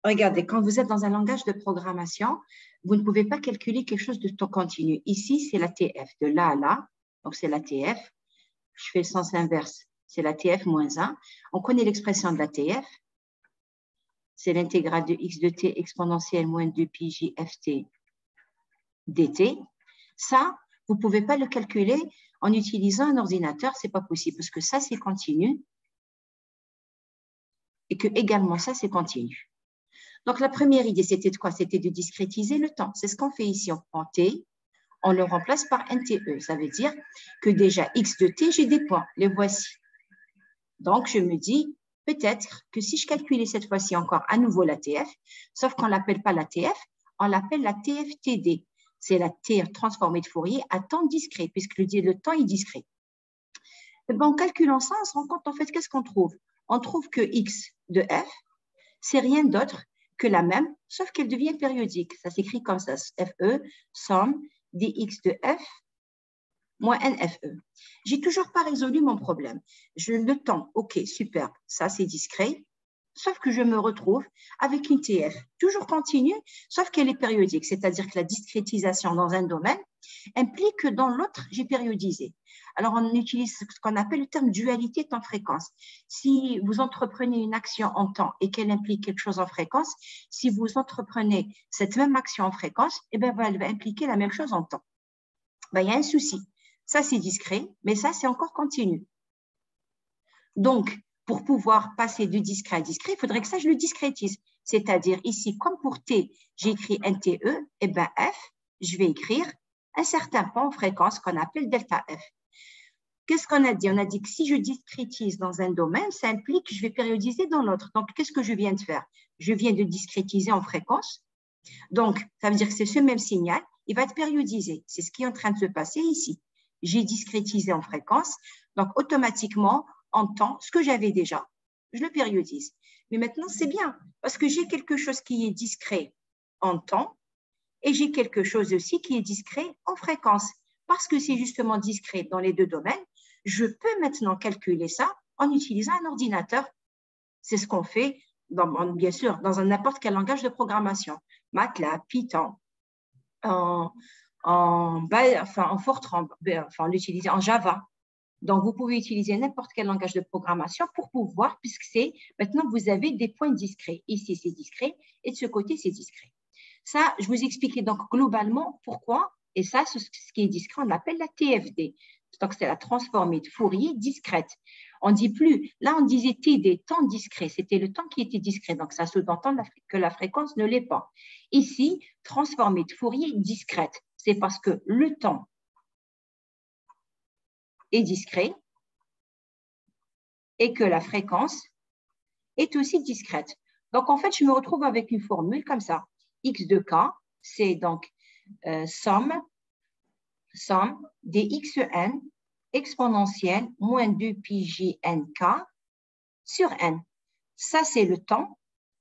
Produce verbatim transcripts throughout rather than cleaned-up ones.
Regardez, quand vous êtes dans un langage de programmation, vous ne pouvez pas calculer quelque chose de temps continu. Ici, c'est la T F, de là à là, donc c'est la T F. Je fais le sens inverse, c'est la T F moins un. On connaît l'expression de la T F. C'est l'intégrale de x de t exponentielle moins deux pi j f t dt. Ça, vous ne pouvez pas le calculer en utilisant un ordinateur, ce n'est pas possible, parce que ça, c'est continu, et que également ça, c'est continu. Donc, la première idée, c'était de quoi? C'était de discrétiser le temps. C'est ce qu'on fait ici. On prend t, on le remplace par N T E. Ça veut dire que déjà, x de t, j'ai des points. Les voici. Donc, je me dis, peut-être que si je calculais cette fois-ci encore à nouveau la T F, sauf qu'on ne l'appelle pas la T F, on l'appelle la T F T D. C'est la T transformée de Fourier à temps discret, puisque le, le temps est discret. Et ben, en calculant ça, on se rend compte, en fait, qu'est-ce qu'on trouve? On trouve que x de f, c'est rien d'autre que la même, sauf qu'elle devient périodique. Ça s'écrit comme ça, F E, somme dx de f moins N F E. J'ai toujours pas résolu mon problème. Je, le temps, ok, super, ça c'est discret, sauf que je me retrouve avec une T F, toujours continue, sauf qu'elle est périodique, c'est-à-dire que la discrétisation dans un domaine implique que dans l'autre, j'ai périodisé. Alors, on utilise ce qu'on appelle le terme dualité temps-fréquence. Si vous entreprenez une action en temps et qu'elle implique quelque chose en fréquence, si vous entreprenez cette même action en fréquence, eh bien, elle va impliquer la même chose en temps. Ben, il y a un souci. Ça, c'est discret, mais ça, c'est encore continu. Donc, pour pouvoir passer de discret à discret, il faudrait que ça, je le discrétise. C'est-à-dire, ici, comme pour T, j'ai écrit N T E, et bien F, je vais écrire un certain point en fréquence qu'on appelle delta F. Qu'est-ce qu'on a dit? On a dit que si je discrétise dans un domaine, ça implique que je vais périodiser dans l'autre. Donc, qu'est-ce que je viens de faire? Je viens de discrétiser en fréquence. Donc, ça veut dire que c'est ce même signal, il va être périodisé. C'est ce qui est en train de se passer ici. J'ai discrétisé en fréquence, donc automatiquement, en temps, ce que j'avais déjà, je le périodise. Mais maintenant, c'est bien, parce que j'ai quelque chose qui est discret en temps et j'ai quelque chose aussi qui est discret en fréquence. Parce que c'est justement discret dans les deux domaines, je peux maintenant calculer ça en utilisant un ordinateur. C'est ce qu'on fait, dans, bien sûr, dans n'importe quel langage de programmation. MATLAB, Python, en, en, enfin, en Fortran, enfin, on l'utilise en Java. Donc, vous pouvez utiliser n'importe quel langage de programmation pour pouvoir, puisque c'est, maintenant, vous avez des points discrets. Ici, c'est discret et de ce côté, c'est discret. Ça, je vous expliquais donc globalement pourquoi, et ça, ce qui est discret, on l'appelle la T F D. Donc, c'est la transformée de Fourier discrète. On ne dit plus, là, on disait T D, temps discret. C'était le temps qui était discret. Donc, ça sous-entend que la fréquence ne l'est pas. Ici, transformée de Fourier discrète. C'est parce que le temps est discret et que la fréquence est aussi discrète. Donc, en fait, je me retrouve avec une formule comme ça. X de K, c'est donc euh, somme, somme des xn exponentielle moins deux pi j n k sur n. Ça, c'est le temps.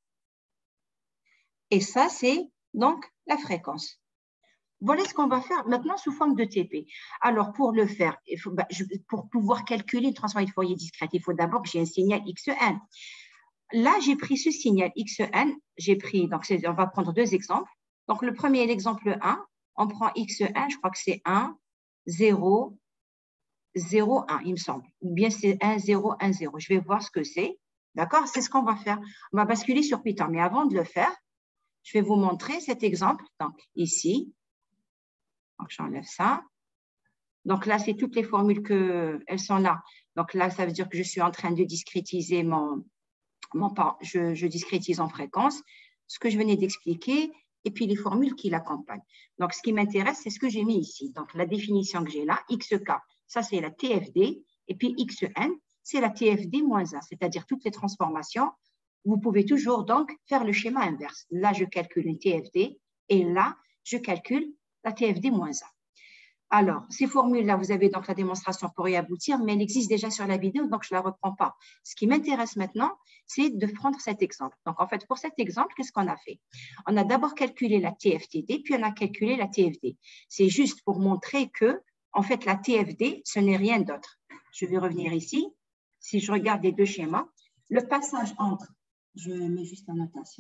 Et ça, c'est donc la fréquence. Voilà ce qu'on va faire maintenant sous forme de T P. Alors, pour le faire, il faut, bah, je, pour pouvoir calculer une transformée de Fourier discrète, il faut d'abord que j'ai un signal xn. Là, j'ai pris ce signal xn, j'ai pris, donc on va prendre deux exemples. Donc, le premier, l'exemple un, on prend xn, je crois que c'est un, zéro, zéro, un, il me semble. Ou bien c'est un, zéro, un, zéro. Je vais voir ce que c'est. D'accord? C'est ce qu'on va faire. On va basculer sur Python. Mais avant de le faire, je vais vous montrer cet exemple. Donc, ici, j'enlève ça. Donc là, c'est toutes les formules que elles sont là. Donc là, ça veut dire que je suis en train de discrétiser mon, mon je, je discrétise en fréquence, ce que je venais d'expliquer, et puis les formules qui l'accompagnent. Donc, ce qui m'intéresse, c'est ce que j'ai mis ici. Donc, la définition que j'ai là, xk, ça c'est la T F D, et puis xn, c'est la T F D moins un, c'est-à-dire toutes les transformations. Vous pouvez toujours donc faire le schéma inverse. Là, je calcule une T F D, et là, je calcule la T F D moins un. Alors, ces formules-là, vous avez donc la démonstration pour y aboutir, mais elle existe déjà sur la vidéo, donc je ne la reprends pas. Ce qui m'intéresse maintenant, c'est de prendre cet exemple. Donc, en fait, pour cet exemple, qu'est-ce qu'on a fait? On a d'abord calculé la T F T D, puis on a calculé la T F D. C'est juste pour montrer que, en fait, la T F D, ce n'est rien d'autre. Je vais revenir ici. Si je regarde les deux schémas, le passage entre, je mets juste la notation,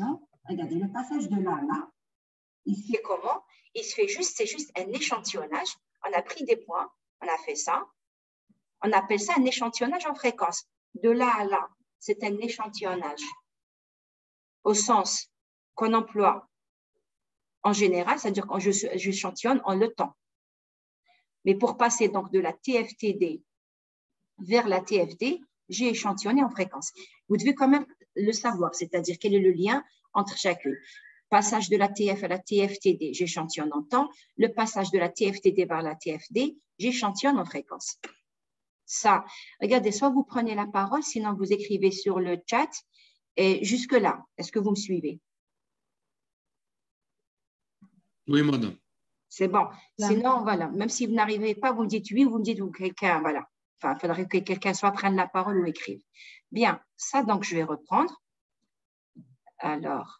regardez, le passage de là à là, il se fait comment? Il se fait juste, c'est juste un échantillonnage. On a pris des points, on a fait ça. On appelle ça un échantillonnage en fréquence. De là à là, c'est un échantillonnage au sens qu'on emploie en général, c'est-à-dire quand j'échantillonne en le temps. Mais pour passer donc de la T F T D vers la T F D, j'ai échantillonné en fréquence. Vous devez quand même le savoir, c'est-à-dire quel est le lien entre chacune. Passage de la T F à la T F T D, j'échantillonne en temps. Le passage de la T F T D vers la T F D, j'échantillonne en fréquence. Ça, regardez, soit vous prenez la parole, sinon vous écrivez sur le chat. Et jusque-là, est-ce que vous me suivez? Oui, madame. C'est bon. Sinon, voilà, même si vous n'arrivez pas, vous me dites oui ou vous me dites ou quelqu'un, voilà. Enfin, il faudrait que quelqu'un soit prenne la parole ou écrive. Bien, ça, donc, je vais reprendre. Alors,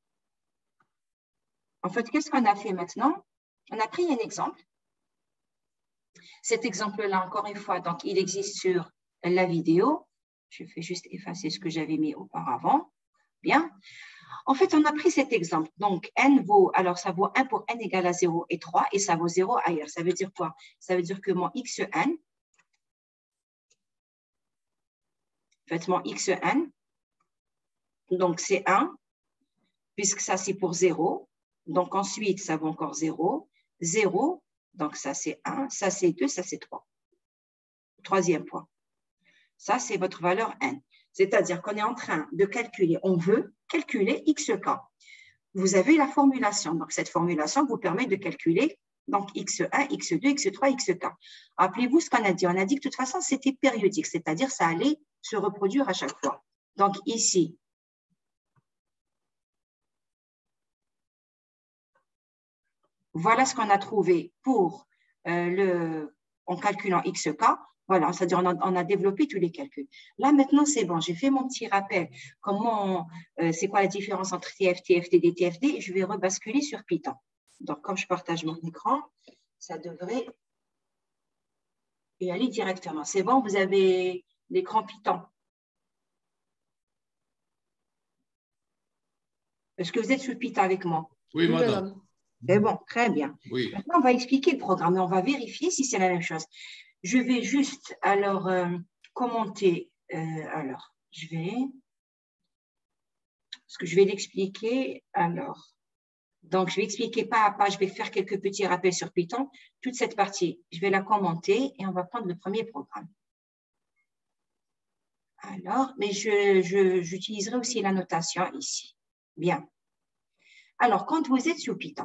en fait, qu'est-ce qu'on a fait maintenant? On a pris un exemple. Cet exemple-là, encore une fois, donc, il existe sur la vidéo. Je fais juste effacer ce que j'avais mis auparavant. Bien. En fait, on a pris cet exemple. Donc, n vaut, alors ça vaut un pour n égale à zéro et trois, et ça vaut zéro ailleurs. Ça veut dire quoi? Ça veut dire que mon xn, en fait, mon xn, donc c'est un, puisque ça c'est pour zéro. Donc, ensuite, ça vaut encore zéro. zéro, donc ça c'est un, ça c'est deux, ça c'est trois. Troisième point. Ça, c'est votre valeur n. C'est-à-dire qu'on est en train de calculer, on veut calculer xk. Vous avez la formulation. Donc, cette formulation vous permet de calculer donc x un, x deux, x trois, xk. Rappelez-vous ce qu'on a dit. On a dit que de toute façon, c'était périodique, c'est-à-dire ça allait se reproduire à chaque fois. Donc, ici, voilà ce qu'on a trouvé pour euh, le, en calculant xk. Voilà, c'est-à-dire on a, on a développé tous les calculs. Là, maintenant, c'est bon. J'ai fait mon petit rappel. Comment, euh, c'est quoi la différence entre T F, T F T D, T F D? Et je vais rebasculer sur Python. Donc, comme je partage mon écran, ça devrait y aller directement. C'est bon, vous avez l'écran Python. Est-ce que vous êtes sur Python avec moi? Oui, madame. C'est bon, très bien. Oui. Maintenant, on va expliquer le programme et on va vérifier si c'est la même chose. Je vais juste alors euh, commenter. Euh, alors, je vais. Parce que je vais l'expliquer. Alors, donc, je vais expliquer pas à pas. Je vais faire quelques petits rappels sur Python. Toute cette partie, je vais la commenter et on va prendre le premier programme. Alors, mais je, je, j'utiliserai aussi la notation ici. Bien. Alors, quand vous êtes sur Python,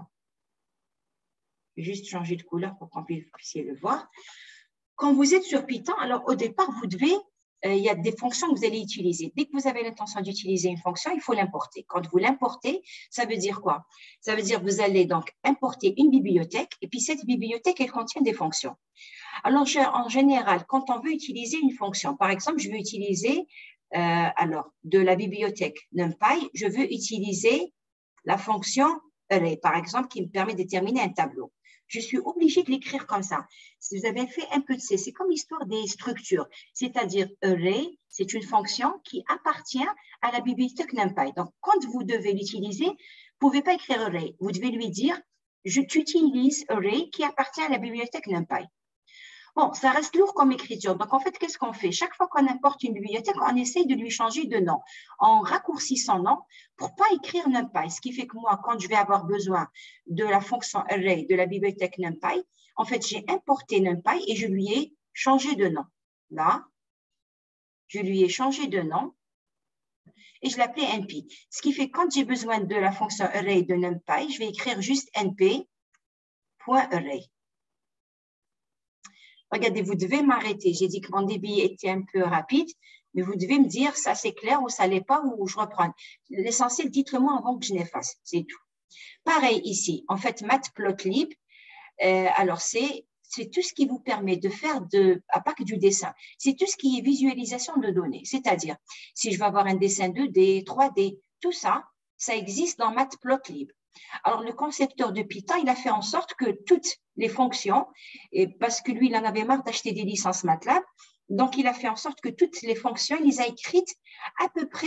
je vais juste changer de couleur pour qu'on puisse le voir. Quand vous êtes sur Python, alors au départ, vous devez, euh, il y a des fonctions que vous allez utiliser. Dès que vous avez l'intention d'utiliser une fonction, il faut l'importer. Quand vous l'importez, ça veut dire quoi? Ça veut dire que vous allez donc importer une bibliothèque et puis cette bibliothèque, elle contient des fonctions. Alors, je, en général, quand on veut utiliser une fonction, par exemple, je veux utiliser, euh, alors, de la bibliothèque NumPy, je veux utiliser la fonction array, par exemple, qui me permet de déterminer un tableau. Je suis obligée de l'écrire comme ça. Si vous avez fait un peu de C, c'est comme l'histoire des structures. C'est-à-dire, array, c'est une fonction qui appartient à la bibliothèque NumPy. Donc, quand vous devez l'utiliser, vous ne pouvez pas écrire array. Vous devez lui dire, je t'utilise array qui appartient à la bibliothèque NumPy. Bon, ça reste lourd comme écriture. Donc, en fait, qu'est-ce qu'on fait? Chaque fois qu'on importe une bibliothèque, on essaye de lui changer de nom en raccourcissant nom pour ne pas écrire NumPy. Ce qui fait que moi, quand je vais avoir besoin de la fonction array de la bibliothèque NumPy, en fait, j'ai importé NumPy et je lui ai changé de nom. Là, je lui ai changé de nom et je l'appelais N P. Ce qui fait que quand j'ai besoin de la fonction array de NumPy, je vais écrire juste np.array. Regardez, vous devez m'arrêter. J'ai dit que mon débit était un peu rapide, mais vous devez me dire ça c'est clair ou ça l'est pas ou je reprends. L'essentiel, dites-le moi avant que je n'efface, c'est tout. Pareil ici, en fait, Matplotlib, euh, alors c'est c'est tout ce qui vous permet de faire de, à pas que du dessin, c'est tout ce qui est visualisation de données. C'est-à-dire, si je veux avoir un dessin deux D, trois D, tout ça, ça existe dans Matplotlib. Alors, le concepteur de Python, il a fait en sorte que toutes les fonctions, et parce que lui, il en avait marre d'acheter des licences MATLAB, donc il a fait en sorte que toutes les fonctions, il les a écrites à peu près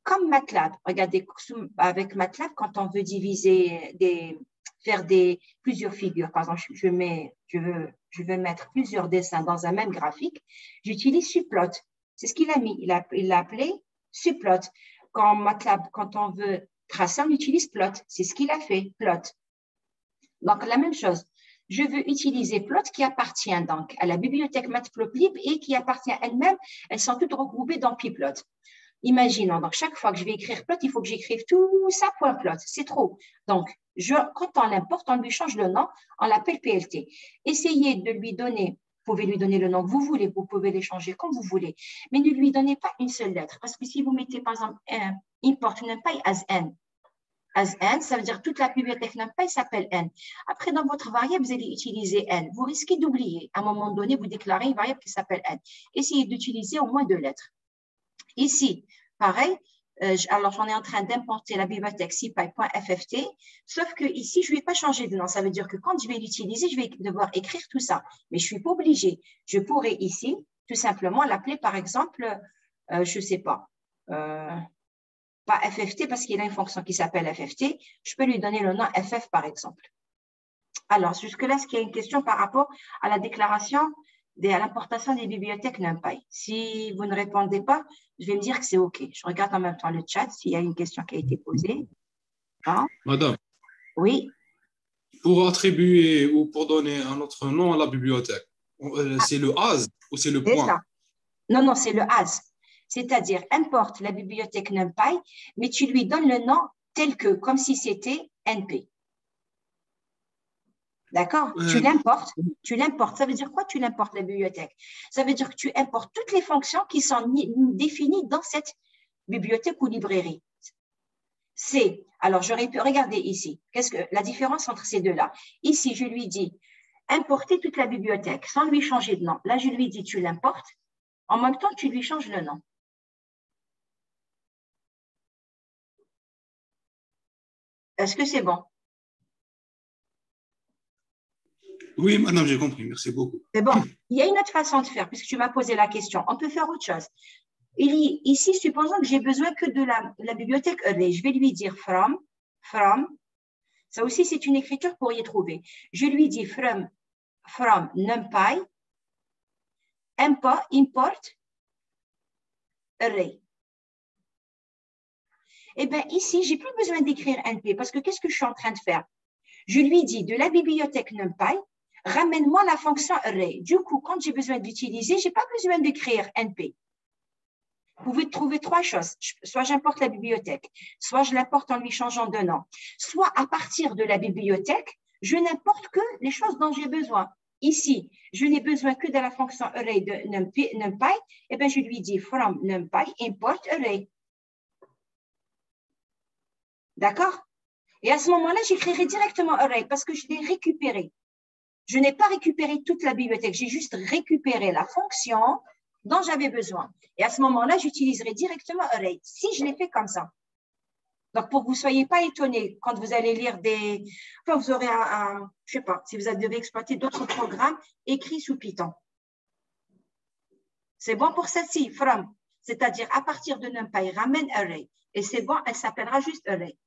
comme MATLAB. Regardez, avec MATLAB, quand on veut diviser, des, faire des, plusieurs figures, par exemple, je, mets, je, veux, je veux mettre plusieurs dessins dans un même graphique, j'utilise Subplot. C'est ce qu'il a mis. Il l'a il a appelé Subplot. Quand MATLAB, quand on veut tracer, on utilise Plot. C'est ce qu'il a fait, Plot. Donc, la même chose. Je veux utiliser Plot qui appartient donc à la bibliothèque Matplotlib et qui appartient elle-même. Elles sont toutes regroupées dans Pyplot. Imaginons, donc chaque fois que je vais écrire Plot, il faut que j'écrive tout ça point Plot. C'est trop. Donc, je, quand on l'importe, on lui change le nom, on l'appelle P L T. Essayez de lui donner, vous pouvez lui donner le nom que vous voulez, vous pouvez les changer comme vous voulez, mais ne lui donnez pas une seule lettre. Parce que si vous mettez par exemple un, import NumPy as N, as N, ça veut dire toute la bibliothèque NumPy s'appelle N. Après, dans votre variable, vous allez utiliser N. Vous risquez d'oublier. À un moment donné, vous déclarez une variable qui s'appelle N. Essayez d'utiliser au moins deux lettres. Ici, pareil, euh, alors j'en ai en train d'importer la bibliothèque scipy.fft, sauf que ici, je ne vais pas changer de nom. Ça veut dire que quand je vais l'utiliser, je vais devoir écrire tout ça. Mais je ne suis pas obligée. Je pourrais ici, tout simplement, l'appeler, par exemple, euh, je ne sais pas, euh, pas F F T parce qu'il a une fonction qui s'appelle F F T. Je peux lui donner le nom F F, par exemple. Alors, jusque-là, est-ce qu'il y a une question par rapport à la déclaration de, à l'importation des bibliothèques NumPy? Si vous ne répondez pas, je vais me dire que c'est OK. Je regarde en même temps le chat s'il y a une question qui a été posée. Hein? Madame. Oui. Pour attribuer ou pour donner un autre nom à la bibliothèque, c'est le as ou c'est le point? C'est ça. Non, non, c'est le as. C'est-à-dire, importe la bibliothèque NumPy, mais tu lui donnes le nom tel que, comme si c'était N P. D'accord? euh, Tu l'importes. Tu l'importes. Ça veut dire quoi, tu l'importes, la bibliothèque? Ça veut dire que tu importes toutes les fonctions qui sont définies dans cette bibliothèque ou librairie. C'est, alors j'aurais pu regarder ici. Qu'est-ce que la différence entre ces deux-là? Ici, je lui dis importer toute la bibliothèque sans lui changer de nom. Là, je lui dis tu l'importes. En même temps, tu lui changes le nom. Est-ce que c'est bon? Oui, madame, j'ai compris. Merci beaucoup. C'est bon. Il y a une autre façon de faire, puisque tu m'as posé la question. On peut faire autre chose. Il, ici, supposons que j'ai besoin que de la, la bibliothèque array. Je vais lui dire from, from. Ça aussi, c'est une écriture pour y trouver. Je lui dis from, from NumPy, import, import array. Eh bien, ici, je n'ai plus besoin d'écrire N P parce que qu'est-ce que je suis en train de faire? Je lui dis de la bibliothèque NumPy, ramène-moi la fonction array. Du coup, quand j'ai besoin d'utiliser, je n'ai pas besoin d'écrire N P. Vous pouvez trouver trois choses. Soit j'importe la bibliothèque, soit je l'importe en lui changeant de nom, soit à partir de la bibliothèque, je n'importe que les choses dont j'ai besoin. Ici, je n'ai besoin que de la fonction array de NumPy, NumPy et bien je lui dis from NumPy import array. D'accord? Et à ce moment-là, j'écrirai directement array parce que je l'ai récupéré. Je n'ai pas récupéré toute la bibliothèque, j'ai juste récupéré la fonction dont j'avais besoin. Et à ce moment-là, j'utiliserai directement array, si je l'ai fait comme ça. Donc, pour que vous ne soyez pas étonnés quand vous allez lire des… Enfin, vous aurez un, un je ne sais pas, si vous devez exploiter d'autres programmes écrits sous Python. C'est bon pour celle-ci, from, c'est-à-dire à partir de NumPy, ramène array. Et c'est bon, elle s'appellera juste array.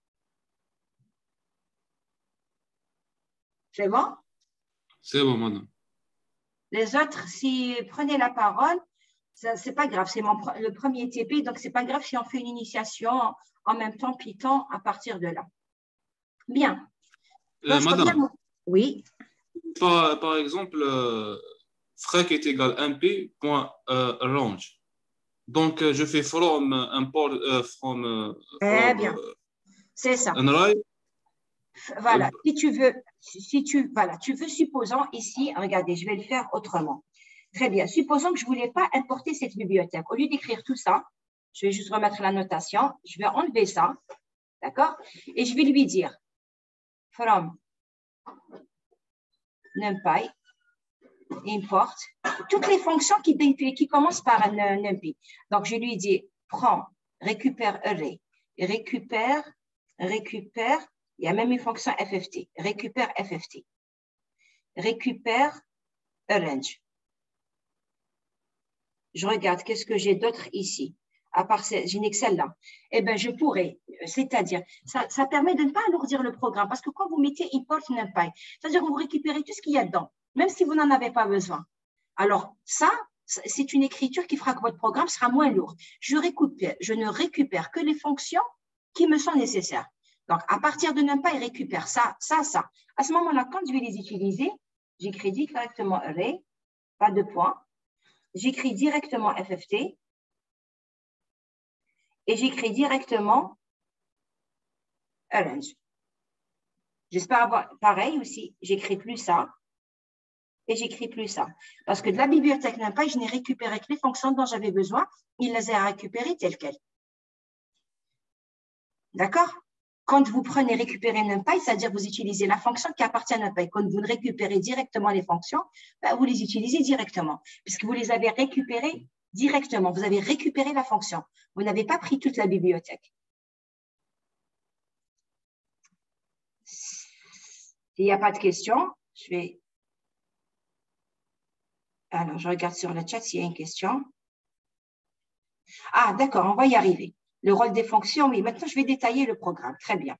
C'est bon? C'est bon, madame. Les autres, si prenez la parole, c'est pas grave, c'est le premier T P, donc c'est pas grave si on fait une initiation en même temps Python à partir de là. Bien. Euh, madame, oui. Par, par exemple, euh, frec est égal np.range. Donc, euh, je fais from import euh, from. Euh, Très bien. C'est ça. Right. Voilà. Euh, si tu veux, si tu, voilà, tu veux, supposons ici, regardez, je vais le faire autrement. Très bien. Supposons que je ne voulais pas importer cette bibliothèque. Au lieu d'écrire tout ça, je vais juste remettre la notation. Je vais enlever ça. D'accord? Et je vais lui dire from NumPy import toutes les fonctions qui, qui commencent par un NumPy. Donc, je lui dis prends, récupère array, récupère, récupère, il y a même une fonction F F T, récupère F F T, récupère arrange. Je regarde, qu'est-ce que j'ai d'autre ici? à part, je n'ai que celle-là, eh bien, je pourrais, c'est-à-dire, ça, ça permet de ne pas alourdir le programme, parce que quand vous mettez import NumPy, c'est-à-dire que vous récupérez tout ce qu'il y a dedans, même si vous n'en avez pas besoin. Alors, ça, c'est une écriture qui fera que votre programme sera moins lourd. Je, récupère, je ne récupère que les fonctions qui me sont nécessaires. Donc, à partir de NumPy, il récupère ça, ça, ça. À ce moment-là, quand je vais les utiliser, j'écris directement array, pas de point. J'écris directement F F T et j'écris directement arrange. J'espère avoir pareil aussi. J'écris plus ça et j'écris plus ça. Parce que de la bibliothèque NumPy, je n'ai récupéré que les fonctions dont j'avais besoin. Il les a récupérées telles quelles. D'accord? Quand vous prenez récupérer NumPy, c'est-à-dire vous utilisez la fonction qui appartient à NumPy. Quand vous récupérez directement les fonctions, ben vous les utilisez directement, puisque vous les avez récupérées directement. Vous avez récupéré la fonction. Vous n'avez pas pris toute la bibliothèque. S'il n'y a pas de questions, je vais… Alors, je regarde sur le chat s'il y a une question. Ah, d'accord, on va y arriver. Le rôle des fonctions, oui. Maintenant, je vais détailler le programme. Très bien.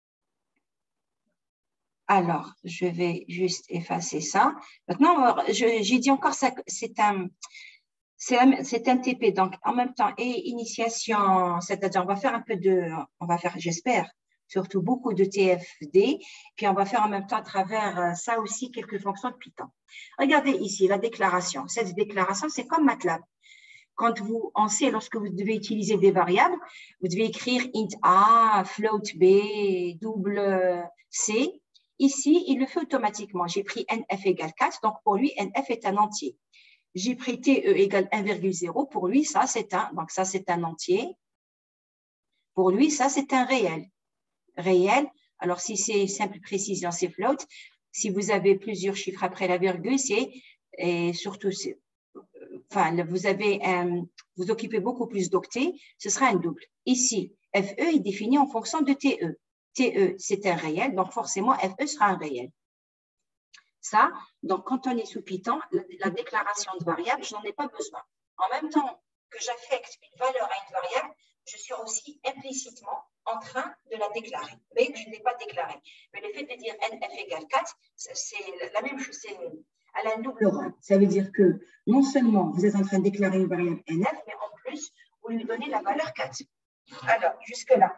Alors, je vais juste effacer ça. Maintenant, j'ai dit encore ça, c'est un, c'est un T P. Donc, en même temps, et initiation, c'est-à-dire, on va faire un peu de, on va faire, j'espère, surtout beaucoup de T F D, puis on va faire en même temps à travers ça aussi quelques fonctions de Python. Regardez ici, la déclaration. Cette déclaration, c'est comme MATLAB. Quand vous, en C, lorsque vous devez utiliser des variables, vous devez écrire int A, float B, double C. Ici, il le fait automatiquement. J'ai pris nf égale quatre, donc pour lui, nf est un entier. J'ai pris te égale un virgule zéro, pour lui, ça c'est un, donc ça c'est un entier. Pour lui, ça c'est un réel. Réel, alors si c'est simple précision, c'est float. Si vous avez plusieurs chiffres après la virgule, c'est, et surtout, enfin, vous avez un, vous occupez beaucoup plus d'octets, ce sera un double. Ici, F E est défini en fonction de T E. T E, c'est un réel, donc forcément, F E sera un réel. Ça, donc quand on est sous Python, la, la déclaration de variable, je n'en ai pas besoin. En même temps que j'affecte une valeur à une variable, je suis aussi implicitement en train de la déclarer, mais je ne l'ai pas déclarée. Mais le fait de dire nf égale quatre, c'est la même chose, c'est elle a un double rôle. Ça veut dire que non seulement vous êtes en train de déclarer une variable nf, mais en plus, vous lui donnez la valeur quatre. Alors, jusque-là.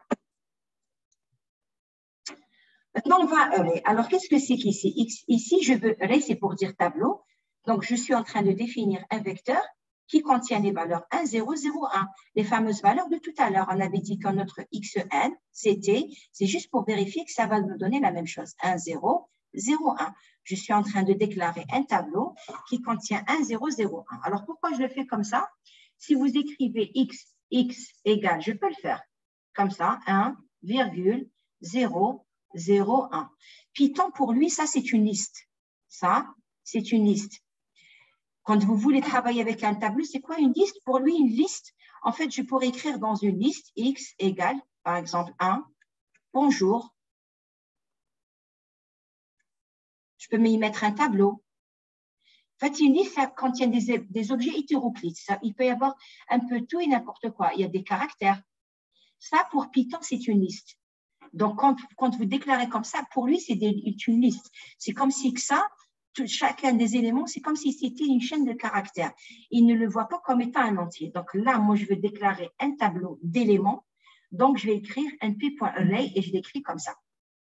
Maintenant, on va array. Alors, qu'est-ce que c'est qu'ici? Ici, je veux array, c'est pour dire tableau. Donc, je suis en train de définir un vecteur qui contient les valeurs un, zéro, zéro, un. Les fameuses valeurs de tout à l'heure. On avait dit que notre xn, c'était, c'est juste pour vérifier que ça va nous donner la même chose. un, zéro, zéro, un. Je suis en train de déclarer un tableau qui contient un, zéro, zéro, un. Alors, pourquoi je le fais comme ça? Si vous écrivez x, x égale, je peux le faire comme ça, un, zéro, zéro, un. Python, pour lui, ça, c'est une liste. Ça, c'est une liste. Quand vous voulez travailler avec un tableau, c'est quoi une liste? Pour lui, une liste, en fait, je pourrais écrire dans une liste x égale, par exemple, un, bonjour. Je peux y mettre un tableau. En fait, une liste, ça contient des, des objets hétéroclites. Ça, il peut y avoir un peu tout et n'importe quoi. Il y a des caractères. Ça, pour Python, c'est une liste. Donc, quand, quand vous déclarez comme ça, pour lui, c'est une liste. C'est comme si que ça, tout, chacun des éléments, c'est comme si c'était une chaîne de caractères. Il ne le voit pas comme étant un entier. Donc là, moi, je veux déclarer un tableau d'éléments. Donc, je vais écrire np.array et je l'écris comme ça.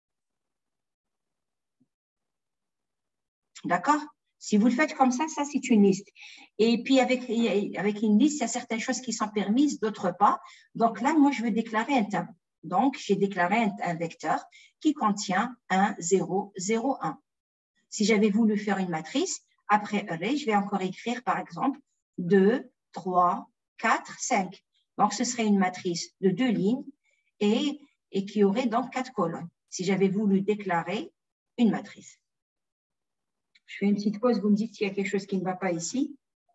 D'accord? Si vous le faites comme ça, ça, c'est une liste. Et puis, avec, avec une liste, il y a certaines choses qui sont permises, d'autres pas. Donc là, moi, je veux déclarer un tableau. Donc, j'ai déclaré un, un vecteur qui contient un, zéro, zéro, un. Si j'avais voulu faire une matrice, après array, je vais encore écrire, par exemple, deux, trois, quatre, cinq. Donc, ce serait une matrice de deux lignes et, et qui aurait donc quatre colonnes, si j'avais voulu déclarer une matrice. Je fais une petite pause, vous me dites s'il y a quelque chose qui ne va pas ici.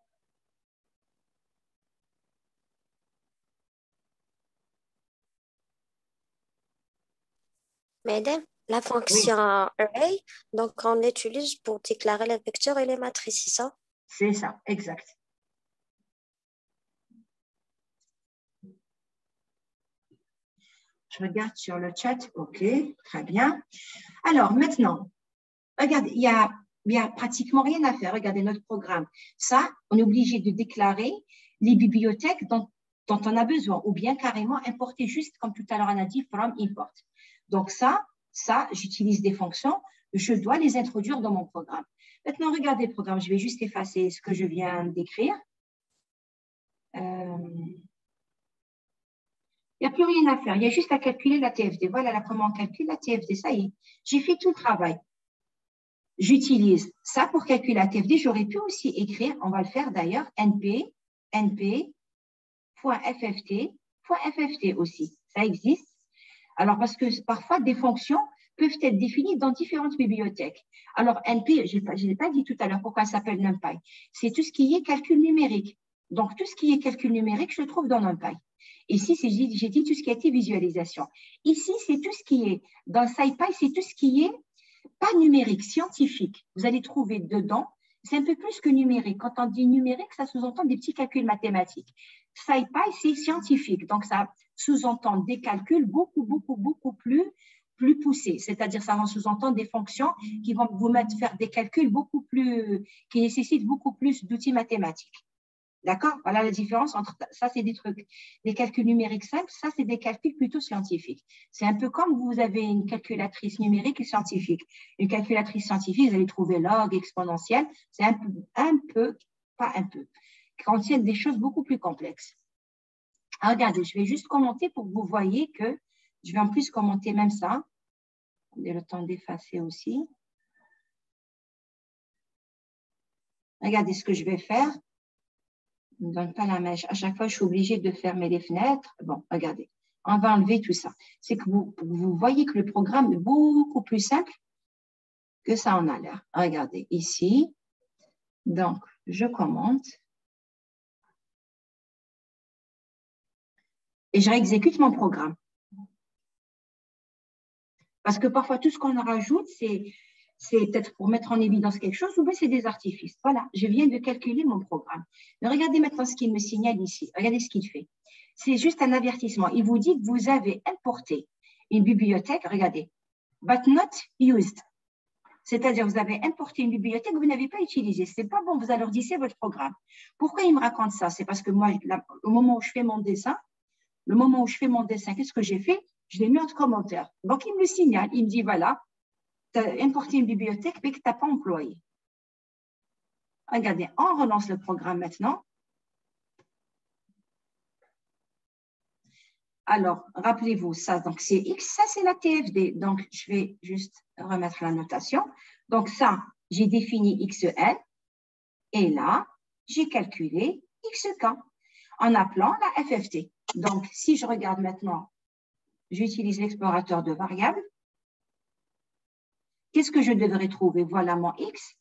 Madame, la fonction oui. Array, donc on l'utilise pour déclarer les vecteurs et les matrices, c'est ça? C'est ça, exact. Je regarde sur le chat. OK, très bien. Alors, maintenant, regardez, il y a, il y a pratiquement rien à faire. Regardez notre programme. Ça, on est obligé de déclarer les bibliothèques dont, dont on a besoin ou bien carrément importer juste, comme tout à l'heure on a dit, from import. Donc ça, ça, j'utilise des fonctions. Je dois les introduire dans mon programme. Maintenant, regardez le programme. Je vais juste effacer ce que je viens d'écrire. Euh, Il n'y a plus rien à faire. Il y a juste à calculer la T F D. Voilà là, comment on calcule la T F D. Ça y est, j'ai fait tout le travail. J'utilise ça pour calculer la T F D. J'aurais pu aussi écrire, on va le faire d'ailleurs, np, np.fft.fft aussi. Ça existe. Alors, parce que parfois, des fonctions peuvent être définies dans différentes bibliothèques. Alors, N P, je ne l'ai pas dit tout à l'heure pourquoi ça s'appelle NumPy. C'est tout ce qui est calcul numérique. Donc, tout ce qui est calcul numérique, je le trouve dans NumPy. Ici, j'ai dit tout ce qui a été visualisation. Ici, c'est tout ce qui est, dans SciPy, c'est tout ce qui est pas numérique, scientifique. Vous allez trouver dedans, c'est un peu plus que numérique. Quand on dit numérique, ça sous-entend des petits calculs mathématiques. SciPy, c'est scientifique. Donc, ça sous-entend des calculs beaucoup, beaucoup, beaucoup plus, plus poussés. C'est-à-dire, ça va sous-entendre des fonctions qui vont vous mettre faire des calculs beaucoup plus, qui nécessitent beaucoup plus d'outils mathématiques. D'accord? Voilà la différence entre ça, c'est des trucs, des calculs numériques simples, ça, c'est des calculs plutôt scientifiques. C'est un peu comme vous avez une calculatrice numérique et scientifique. Une calculatrice scientifique, vous allez trouver log, exponentielle, c'est un peu, un peu, pas un peu, contiennent des choses beaucoup plus complexes. Ah, regardez, je vais juste commenter pour que vous voyez que je vais en plus commenter même ça. J'ai le temps d'effacer aussi. Regardez ce que je vais faire. Ne me donne pas la mèche. À chaque fois, je suis obligée de fermer les fenêtres. Bon, regardez, on va enlever tout ça. C'est que vous, vous voyez que le programme est beaucoup plus simple que ça en a l'air. Regardez, ici. Donc, je commente. Et je réexécute mon programme. Parce que parfois, tout ce qu'on rajoute, c'est peut-être pour mettre en évidence quelque chose ou bien c'est des artifices. Voilà, je viens de calculer mon programme. Mais regardez maintenant ce qu'il me signale ici. Regardez ce qu'il fait. C'est juste un avertissement. Il vous dit que vous avez importé une bibliothèque, regardez, but not used. C'est-à-dire, vous avez importé une bibliothèque que vous n'avez pas utilisée. Ce n'est pas bon, vous alourdissez votre programme. Pourquoi il me raconte ça? C'est parce que moi, là, au moment où je fais mon dessin, le moment où je fais mon dessin, qu'est-ce que j'ai fait? Je l'ai mis en commentaire. Donc, il me signale, il me dit, voilà, tu as importé une bibliothèque, mais que tu n'as pas employée. Regardez, on relance le programme maintenant. Alors, rappelez-vous, ça, donc c'est X, ça, c'est la T F D. Donc, je vais juste remettre la notation. Donc, ça, j'ai défini X N. Et là, j'ai calculé X K en appelant la F F T. Donc, si je regarde maintenant, j'utilise l'explorateur de variables. Qu'est-ce que je devrais trouver? Voilà mon X.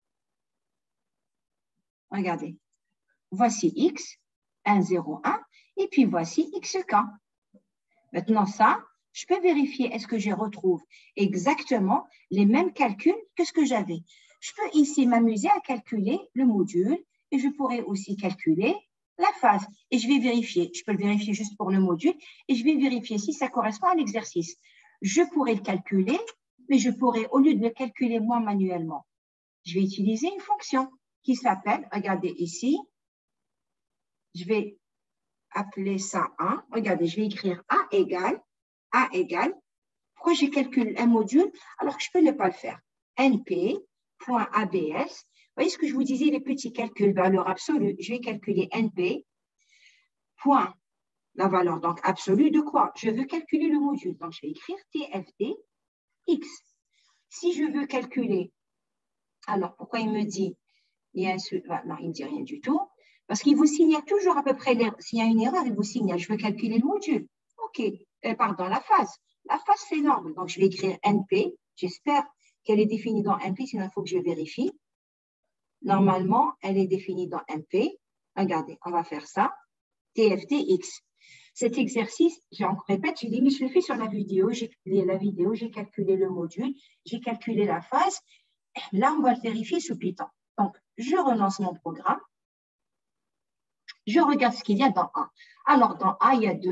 Regardez. Voici X, un, zéro, un. Et puis, voici X K. Maintenant, ça, je peux vérifier est-ce que je retrouve exactement les mêmes calculs que ce que j'avais. Je peux ici m'amuser à calculer le module et je pourrais aussi calculer la phase. Et je vais vérifier. Je peux le vérifier juste pour le module et je vais vérifier si ça correspond à l'exercice. Je pourrais le calculer, mais je pourrais, au lieu de le calculer moi manuellement, je vais utiliser une fonction qui s'appelle, regardez ici, je vais appeler ça A. Regardez, je vais écrire A égale, A égale, pourquoi j'ai calculé un module alors que je peux ne pas le faire? np.abs, vous voyez ce que je vous disais, les petits calculs, valeur absolue, je vais calculer np, point, la valeur donc absolue de quoi? Je veux calculer le module, donc je vais écrire tft x. Si je veux calculer, alors pourquoi il me dit, il y a un, non, il ne me dit rien du tout, parce qu'il vous signale toujours à peu près, s'il y a une erreur, il vous signale, je veux calculer le module. OK, euh, pardon, la phase. La phase, c'est énorme, donc je vais écrire np, j'espère qu'elle est définie dans np, sinon il faut que je vérifie. Normalement, elle est définie dans np. Regardez, on va faire ça, tftx. Cet exercice, je répète, je dis, mais je le fais sur la vidéo, j'ai calculé la vidéo, j'ai calculé le module, j'ai calculé la phase. Là, on va le vérifier sous Python. Donc, je relance mon programme. Je regarde ce qu'il y a dans A. Alors, dans A, il y a deux.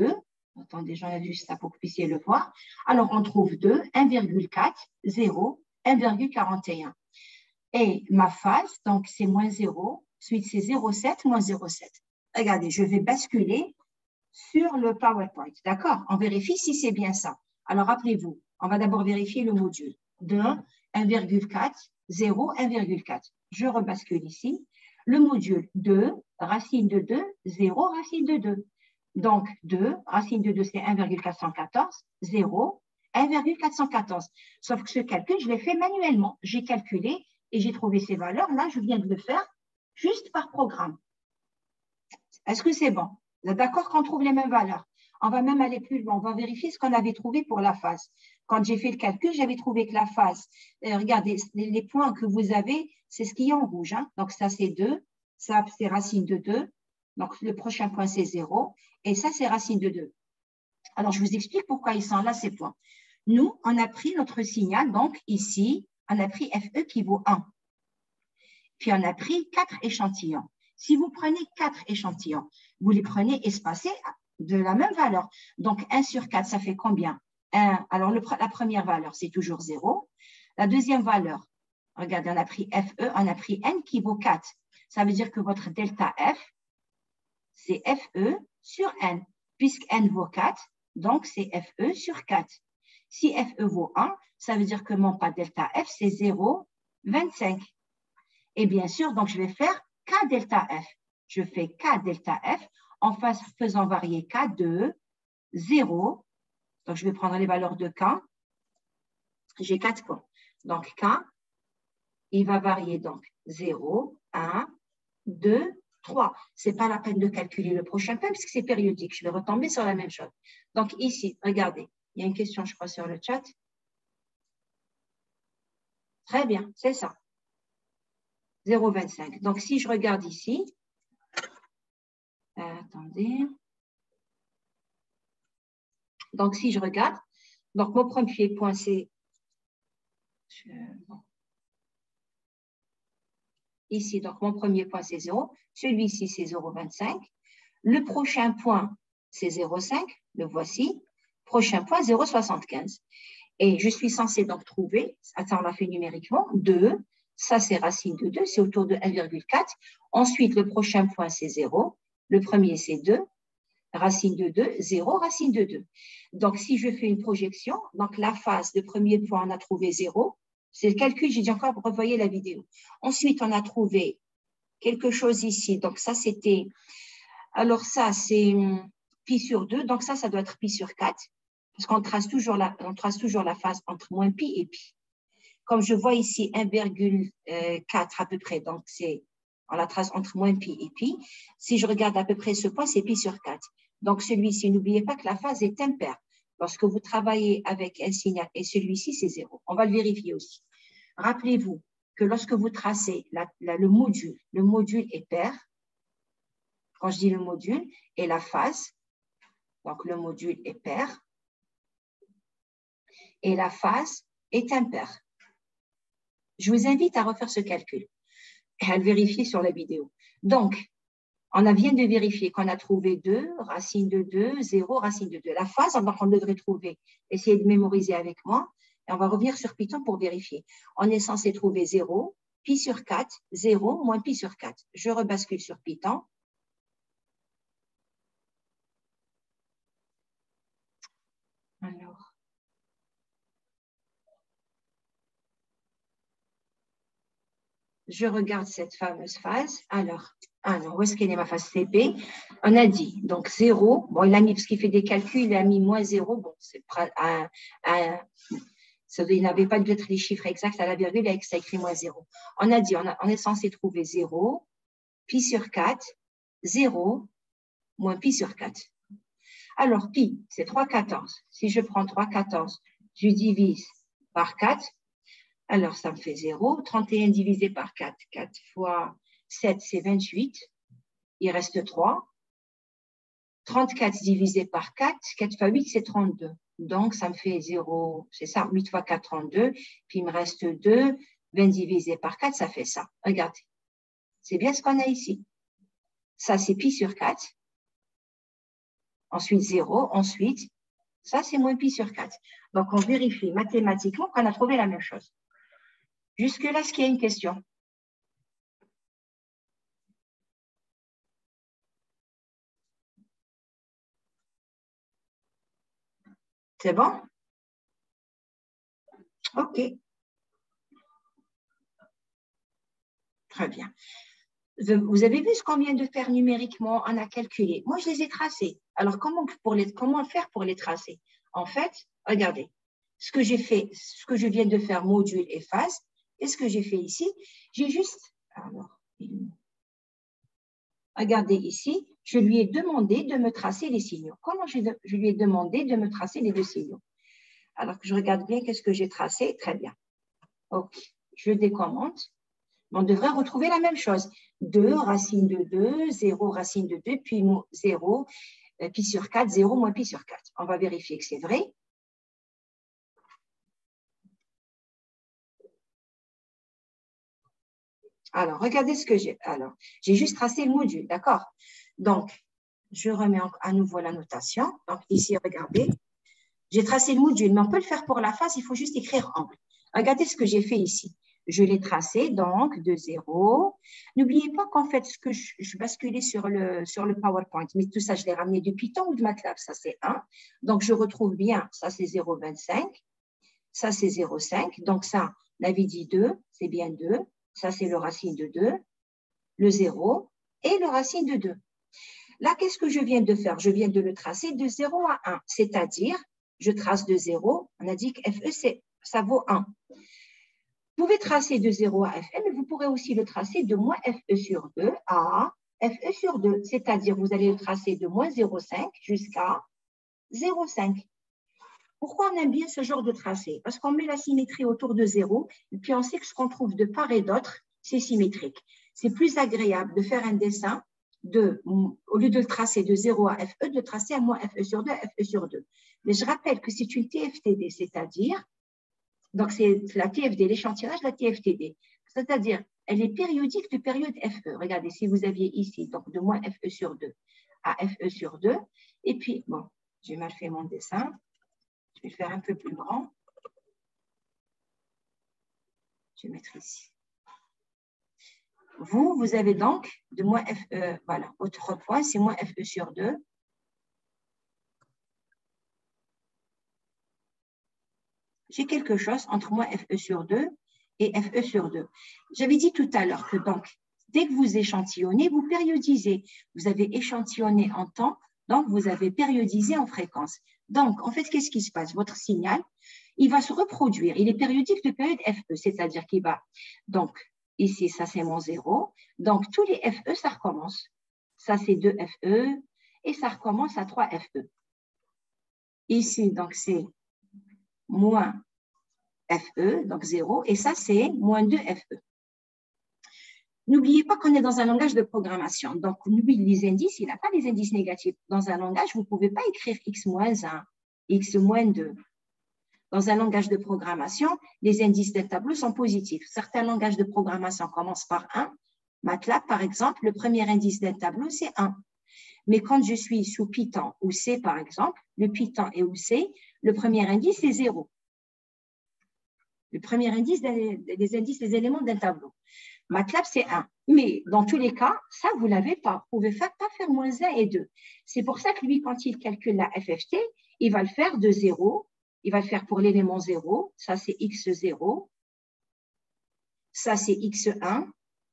Attendez, j'enlève juste ça pour que vous puissiez le voir. Alors, on trouve deux, un virgule quatre, zéro, un virgule quarante et un. Et ma phase, donc c'est moins zéro, ensuite c'est zéro virgule sept, moins zéro virgule sept. Regardez, je vais basculer sur le PowerPoint. D'accord? On vérifie si c'est bien ça. Alors, rappelez-vous, on va d'abord vérifier le module. De un virgule quatre, zéro, un virgule quatre. Je rebascule ici. Le module deux, racine de deux, zéro, racine de deux. Donc, deux, racine de deux, c'est un virgule quatre cent quatorze, zéro, un virgule quatre cent quatorze. Sauf que ce calcul, je l'ai fait manuellement. J'ai calculé et j'ai trouvé ces valeurs. Là, je viens de le faire juste par programme. Est-ce que c'est bon? Vous êtes d'accord qu'on trouve les mêmes valeurs? On va même aller plus loin. On va vérifier ce qu'on avait trouvé pour la phase. Quand j'ai fait le calcul, j'avais trouvé que la phase, euh, regardez, les points que vous avez, c'est ce qui est en rouge. Hein. Donc, ça, c'est deux. Ça, c'est racine de deux. Donc, le prochain point, c'est zéro. Et ça, c'est racine de deux. Alors, je vous explique pourquoi ils sont là, ces points. Nous, on a pris notre signal. Donc, ici, on a pris F E qui vaut un. Puis, on a pris quatre échantillons. Si vous prenez quatre échantillons, vous les prenez espacés de la même valeur. Donc, un sur quatre, ça fait combien? un. Alors, le, la première valeur, c'est toujours zéro. La deuxième valeur, regardez, on a pris F E, on a pris N qui vaut quatre. Ça veut dire que votre delta F, c'est F E sur N. Puisque N vaut quatre, donc c'est F E sur quatre. Si F E vaut un, ça veut dire que mon pas delta F, c'est zéro virgule vingt-cinq. Et bien sûr, donc je vais faire K delta F. Je fais K delta F en faisant varier K de zéro. Donc, je vais prendre les valeurs de K. J'ai quatre points. Donc, K, il va varier donc zéro, un, deux, trois. Ce n'est pas la peine de calculer le prochain point puisque c'est périodique. Je vais retomber sur la même chose. Donc, ici, regardez, il y a une question, je crois, sur le chat. Très bien, c'est ça. zéro virgule vingt-cinq. Donc, si je regarde ici, euh, attendez. Donc, si je regarde, donc mon premier point, c'est ici, donc mon premier point, c'est zéro. Celui-ci, c'est zéro virgule vingt-cinq. Le prochain point, c'est zéro virgule cinq. Le voici. Prochain point, zéro virgule soixante-quinze. Et je suis censée donc trouver, attends, on l'a fait numériquement, deux. Ça, c'est racine de deux, c'est autour de un virgule quatre. Ensuite, le prochain point, c'est zéro. Le premier, c'est deux. Racine de deux, zéro, racine de deux. Donc, si je fais une projection, donc la phase, le premier point, on a trouvé zéro. C'est le calcul, j'ai dit encore, revoyez la vidéo. Ensuite, on a trouvé quelque chose ici. Donc, ça, c'était… Alors, ça, c'est pi sur deux. Donc, ça, ça doit être pi sur quatre. Parce qu'on trace toujours la, on trace toujours la phase entre moins pi et pi. Comme je vois ici, un virgule quatre à peu près. Donc, c'est… On la trace entre moins pi et pi. Si je regarde à peu près ce point, c'est pi sur quatre. Donc, celui-ci, n'oubliez pas que la phase est impaire. Lorsque vous travaillez avec un signal et celui-ci, c'est zéro. On va le vérifier aussi. Rappelez-vous que lorsque vous tracez la, la, le module, le module est pair. Quand je dis le module, et la phase, donc le module est pair. Et la phase est impaire. Je vous invite à refaire ce calcul et à le vérifier sur la vidéo. Donc, on a vient de vérifier qu'on a trouvé deux, racine de deux, zéro, racine de deux. La phase, donc on devrait trouver, essayez de mémoriser avec moi, et on va revenir sur Python pour vérifier. On est censé trouver zéro, pi sur quatre, zéro, moins pi sur quatre. Je rebascule sur Python. Alors. Je regarde cette fameuse phase. Alors, alors où est-ce qu'elle est ma phase C P? On a dit, donc zéro. Bon, il a mis, parce qu'il fait des calculs, il a mis moins zéro. Bon, c'est un, un, ça, il n'avait pas dû être les chiffres exacts à la virgule, avec ça écrit moins zéro. On a dit, on, a, on est censé trouver zéro, pi sur quatre, zéro, moins pi sur quatre. Alors, pi, c'est trois virgule quatorze. Si je prends trois virgule quatorze, je divise par quatre, alors, ça me fait zéro. trente et un divisé par quatre. quatre fois sept, c'est vingt-huit. Il reste trois. trente-quatre divisé par quatre. quatre fois huit, c'est trente-deux. Donc, ça me fait zéro. C'est ça, huit fois quatre, trente-deux. Puis, il me reste deux. vingt divisé par quatre, ça fait ça. Regardez. C'est bien ce qu'on a ici. Ça, c'est pi sur quatre. ensuite zéro, ensuite, ça c'est moins pi sur quatre. Donc on vérifie mathématiquement qu'on a trouvé la même chose. Jusque-là, est-ce qu'il y a une question? C'est bon? OK. Très bien. Vous avez vu ce qu'on vient de faire numériquement? On a calculé. Moi, je les ai tracés. Alors, comment, pour les, comment faire pour les tracer? En fait, regardez, ce que j'ai fait, ce que je viens de faire, module et phase, et ce que j'ai fait ici, j'ai juste… Alors, regardez ici, je lui ai demandé de me tracer les signaux. Comment je, je lui ai demandé de me tracer les deux signaux? Alors que je regarde bien qu'est-ce que j'ai tracé. Très bien. OK. Je décommente. On devrait retrouver la même chose. deux, racine de deux, zéro, racine de deux, puis zéro, pi sur quatre, zéro moins pi sur quatre. On va vérifier que c'est vrai. Alors, regardez ce que j'ai. Alors, j'ai juste tracé le module, d'accord? Donc, je remets à nouveau la notation. Donc, ici, regardez. J'ai tracé le module, mais on peut le faire pour la phase, il faut juste écrire angle. Regardez ce que j'ai fait ici. Je l'ai tracé, donc, de zéro. N'oubliez pas qu'en fait, ce que je, je basculais sur le, sur le PowerPoint, mais tout ça, je l'ai ramené de Python ou de MATLAB, ça c'est un. Donc, je retrouve bien, ça c'est zéro virgule vingt-cinq, ça c'est zéro virgule cinq. Donc, ça, la vie dit deux, c'est bien deux. Ça, c'est le racine de deux, le zéro et le racine de deux. Là, qu'est-ce que je viens de faire? Je viens de le tracer de zéro à un, c'est-à-dire, je trace de zéro, on a dit que F E, ça vaut un. Vous pouvez tracer de zéro à F E, mais vous pourrez aussi le tracer de moins F E sur deux à F E sur deux, c'est-à-dire vous allez le tracer de moins zéro virgule cinq jusqu'à zéro virgule cinq. Pourquoi on aime bien ce genre de tracé? Parce qu'on met la symétrie autour de zéro, et puis on sait que ce qu'on trouve de part et d'autre, c'est symétrique. C'est plus agréable de faire un dessin, de, au lieu de le tracer de zéro à F E, de tracer à moins F E sur deux à F E sur deux. Mais je rappelle que c'est une T F T D, c'est-à-dire, donc c'est la T F D, l'échantillonnage de la T F T D, c'est-à-dire, elle est périodique de période F E. Regardez, si vous aviez ici, donc de moins F E sur deux à F E sur deux, et puis, bon, j'ai mal fait mon dessin. Je vais le faire un peu plus grand. Je vais mettre ici. Vous, vous avez donc de moins F E, voilà, autre point, c'est moins F E sur deux. J'ai quelque chose entre moins F E sur deux et F E sur deux. J'avais dit tout à l'heure que donc, dès que vous échantillonnez, vous périodisez. Vous avez échantillonné en temps, donc vous avez périodisé en fréquence. Donc, en fait, qu'est-ce qui se passe? Votre signal, il va se reproduire. Il est périodique de période F E, c'est-à-dire qu'il va… Donc, ici, ça, c'est mon zéro. Donc, tous les F E, ça recommence. Ça, c'est deux F E et ça recommence à trois F E. Ici, donc, c'est moins F E, donc zéro, et ça, c'est moins deux F E. N'oubliez pas qu'on est dans un langage de programmation. Donc, n'oubliez les indices, il n'a pas les indices négatifs. Dans un langage, vous ne pouvez pas écrire x moins un, x moins deux. Dans un langage de programmation, les indices d'un tableau sont positifs. Certains langages de programmation commencent par un. MATLAB, par exemple, le premier indice d'un tableau, c'est un. Mais quand je suis sous Python ou C, par exemple, le Python et ou C, le premier indice, c'est zéro. Le premier indice, des indices, les éléments d'un tableau. MATLAB, c'est un. Mais dans tous les cas, ça, vous ne l'avez pas. Vous ne pouvez pas faire moins un et deux. C'est pour ça que lui, quand il calcule la F F T, il va le faire de zéro. Il va le faire pour l'élément zéro. Ça, c'est x zéro. Ça, c'est x un.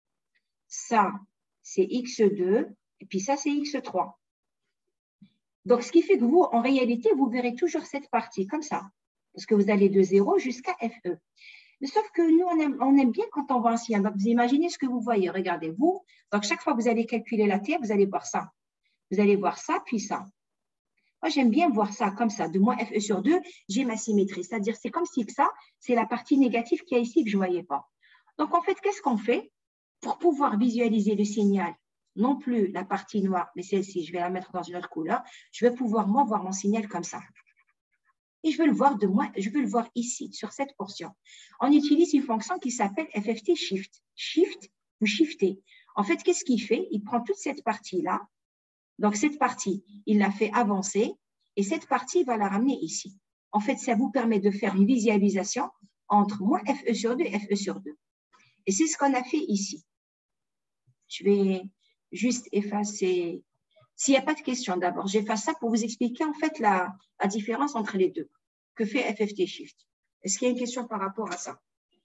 Ça, c'est x deux. Et puis ça, c'est x trois. Donc, ce qui fait que vous, en réalité, vous verrez toujours cette partie comme ça. Parce que vous allez de zéro jusqu'à F E. Mais sauf que nous, on aime, on aime bien quand on voit un signe. Donc, vous imaginez ce que vous voyez. Regardez, vous. Donc, chaque fois que vous allez calculer la T, vous allez voir ça. Vous allez voir ça, puis ça. Moi, j'aime bien voir ça comme ça. De moins F E sur deux, j'ai ma symétrie. C'est-à-dire, c'est comme si que ça, c'est la partie négative qu'il y a ici que je ne voyais pas. Donc, en fait, qu'est-ce qu'on fait pour pouvoir visualiser le signal? Non plus la partie noire, mais celle-ci, je vais la mettre dans une autre couleur. Je vais pouvoir, moi, voir mon signal comme ça. Et je veux le voir de moi, je veux le voir ici, sur cette portion. On utilise une fonction qui s'appelle F F T Shift. Shift, vous shiftez. En fait, qu'est-ce qu'il fait? Il prend toute cette partie-là Donc, cette partie, il l'a fait avancer et cette partie, il va la ramener ici. En fait, ça vous permet de faire une visualisation entre moins F E sur deux et F E sur deux. Et c'est ce qu'on a fait ici. Je vais juste effacer. S'il n'y a pas de question d'abord, j'efface ça pour vous expliquer en fait la, la différence entre les deux. Que fait F F T Shift? Est-ce qu'il y a une question par rapport à ça?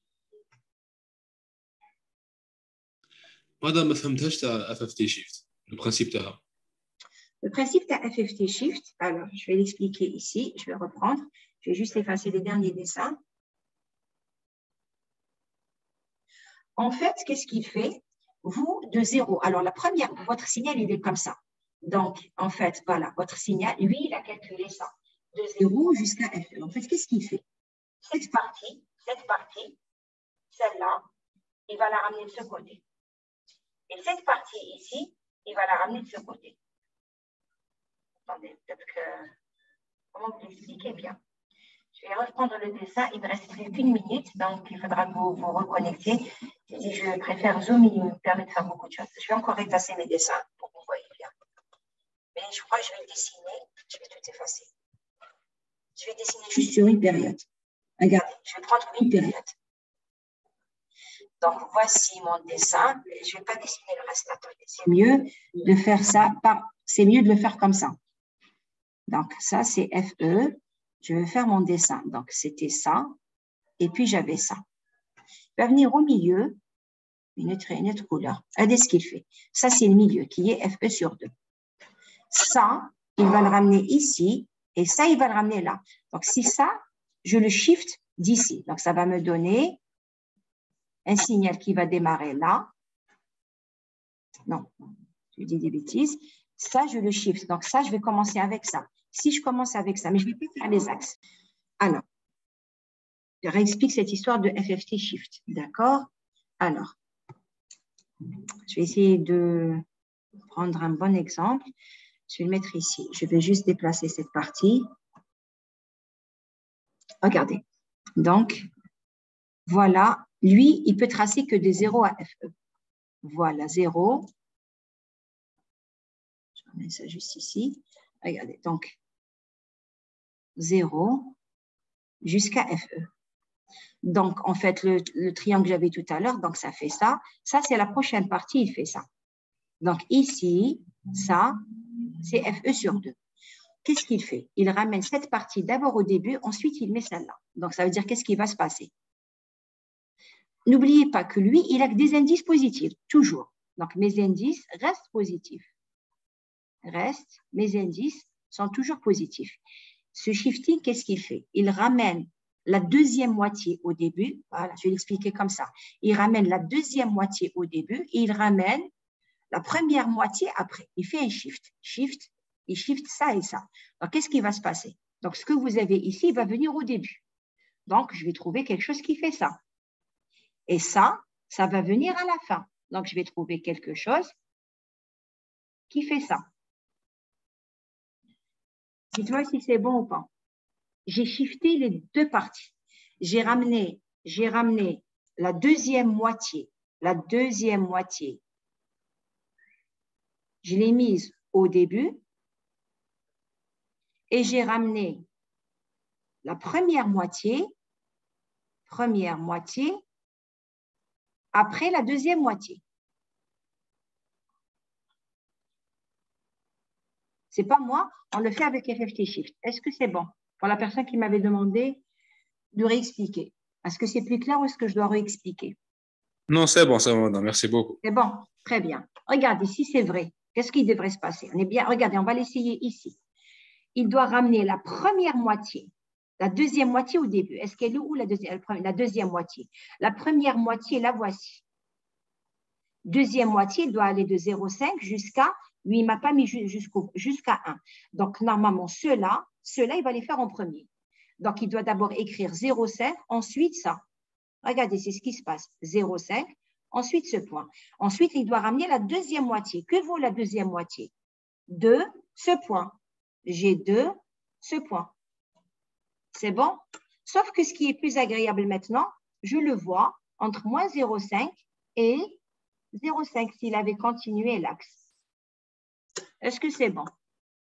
Madame, ما فهمتهاش تاع F F T Shift, le principe تاعها. Le principe de F F T Shift, alors je vais l'expliquer ici, je vais reprendre, je vais juste effacer les derniers dessins. En fait, qu'est-ce qu'il fait? Vous, de zéro, alors la première, votre signal, il est comme ça. Donc, en fait, voilà, votre signal, lui, il a calculé ça, de zéro jusqu'à F E. En fait, qu'est-ce qu'il fait? Cette partie, cette partie, celle-là, il va la ramener de ce côté. Et cette partie ici, il va la ramener de ce côté. Attendez, peut-être que... Comment vous l'expliquer bien? Je vais reprendre le dessin. Il ne me reste plus qu'une minute, donc il faudra que vous vous reconnectiez. Je dis, je préfère Zoom, il me permet de faire beaucoup de choses. Je vais encore effacer mes dessins pour que vous voyez bien. Mais je crois que je vais le dessiner. Je vais tout effacer. Je vais dessiner juste sur une période. Regardez, je vais prendre une période. Donc, voici mon dessin. Je ne vais pas dessiner le reste. Attendez, c'est mieux de faire ça par... C'est mieux de le faire comme ça. Donc, ça, c'est F E. Je vais faire mon dessin. Donc, c'était ça. Et puis, j'avais ça. Il va venir au milieu. Une autre, une autre couleur. Regardez ce qu'il fait. Ça, c'est le milieu qui est F E sur deux. Ça, il va le ramener ici. Et ça, il va le ramener là. Donc, si ça, je le shift d'ici. Donc, ça va me donner un signal qui va démarrer là. Non, je dis des bêtises. Ça, je le shift. Donc, ça, je vais commencer avec ça. Si je commence avec ça, mais je ne vais pas faire les axes. Alors, je réexplique cette histoire de F F T Shift. D'accord? Alors, je vais essayer de prendre un bon exemple. Je vais le mettre ici. Je vais juste déplacer cette partie. Regardez. Donc, voilà. Lui, il peut tracer que des zéros à F E. Voilà, zéro. Je remets ça juste ici. Regardez, donc, zéro jusqu'à F E. Donc, en fait, le, le triangle que j'avais tout à l'heure, donc ça fait ça. Ça, c'est la prochaine partie, il fait ça. Donc, ici, ça, c'est F E sur deux. Qu'est-ce qu'il fait? Il ramène cette partie d'abord au début, ensuite, il met celle-là. Donc, ça veut dire qu'est-ce qui va se passer? N'oubliez pas que lui, il a que des indices positifs, toujours. Donc, mes indices restent positifs. Restent, mes indices sont toujours positifs. Ce shifting, qu'est-ce qu'il fait? Il ramène la deuxième moitié au début. Voilà, je vais l'expliquer comme ça. Il ramène la deuxième moitié au début et il ramène la première moitié après. Il fait un shift. Shift, il shift ça et ça. Donc, qu'est-ce qui va se passer? Donc, ce que vous avez ici, il va venir au début. Donc, je vais trouver quelque chose qui fait ça. Et ça, ça va venir à la fin. Donc, je vais trouver quelque chose qui fait ça. Dites-moi si c'est bon ou pas. J'ai shifté les deux parties. J'ai ramené, j'ai ramené la deuxième moitié. La deuxième moitié. Je l'ai mise au début. Et j'ai ramené la première moitié. Première moitié. Après la deuxième moitié. Ce n'est pas moi, on le fait avec F F T Shift. Est-ce que c'est bon? Pour la personne qui m'avait demandé de réexpliquer. Est-ce que c'est plus clair ou est-ce que je dois réexpliquer? Non, c'est bon, c'est bon, madame. Merci beaucoup. C'est bon, très bien. Regardez, si c'est vrai, qu'est-ce qui devrait se passer? On est bien, regardez, on va l'essayer ici. Il doit ramener la première moitié, la deuxième moitié au début. Est-ce qu'elle est où la deuxième, la deuxième moitié? La première moitié, la voici. Deuxième moitié, il doit aller de zéro virgule cinq jusqu'à, lui, il ne m'a pas mis jusqu'au, jusqu'à un. Donc, normalement, ceux-là, ceux-là, il va les faire en premier. Donc, il doit d'abord écrire zéro virgule cinq, ensuite ça. Regardez, c'est ce qui se passe. zéro virgule cinq, ensuite ce point. Ensuite, il doit ramener la deuxième moitié. Que vaut la deuxième moitié? deux, ce point. J'ai deux, ce point. C'est bon? Sauf que ce qui est plus agréable maintenant, je le vois entre moins zéro virgule cinq et zéro virgule cinq s'il avait continué l'axe. Est-ce que c'est bon?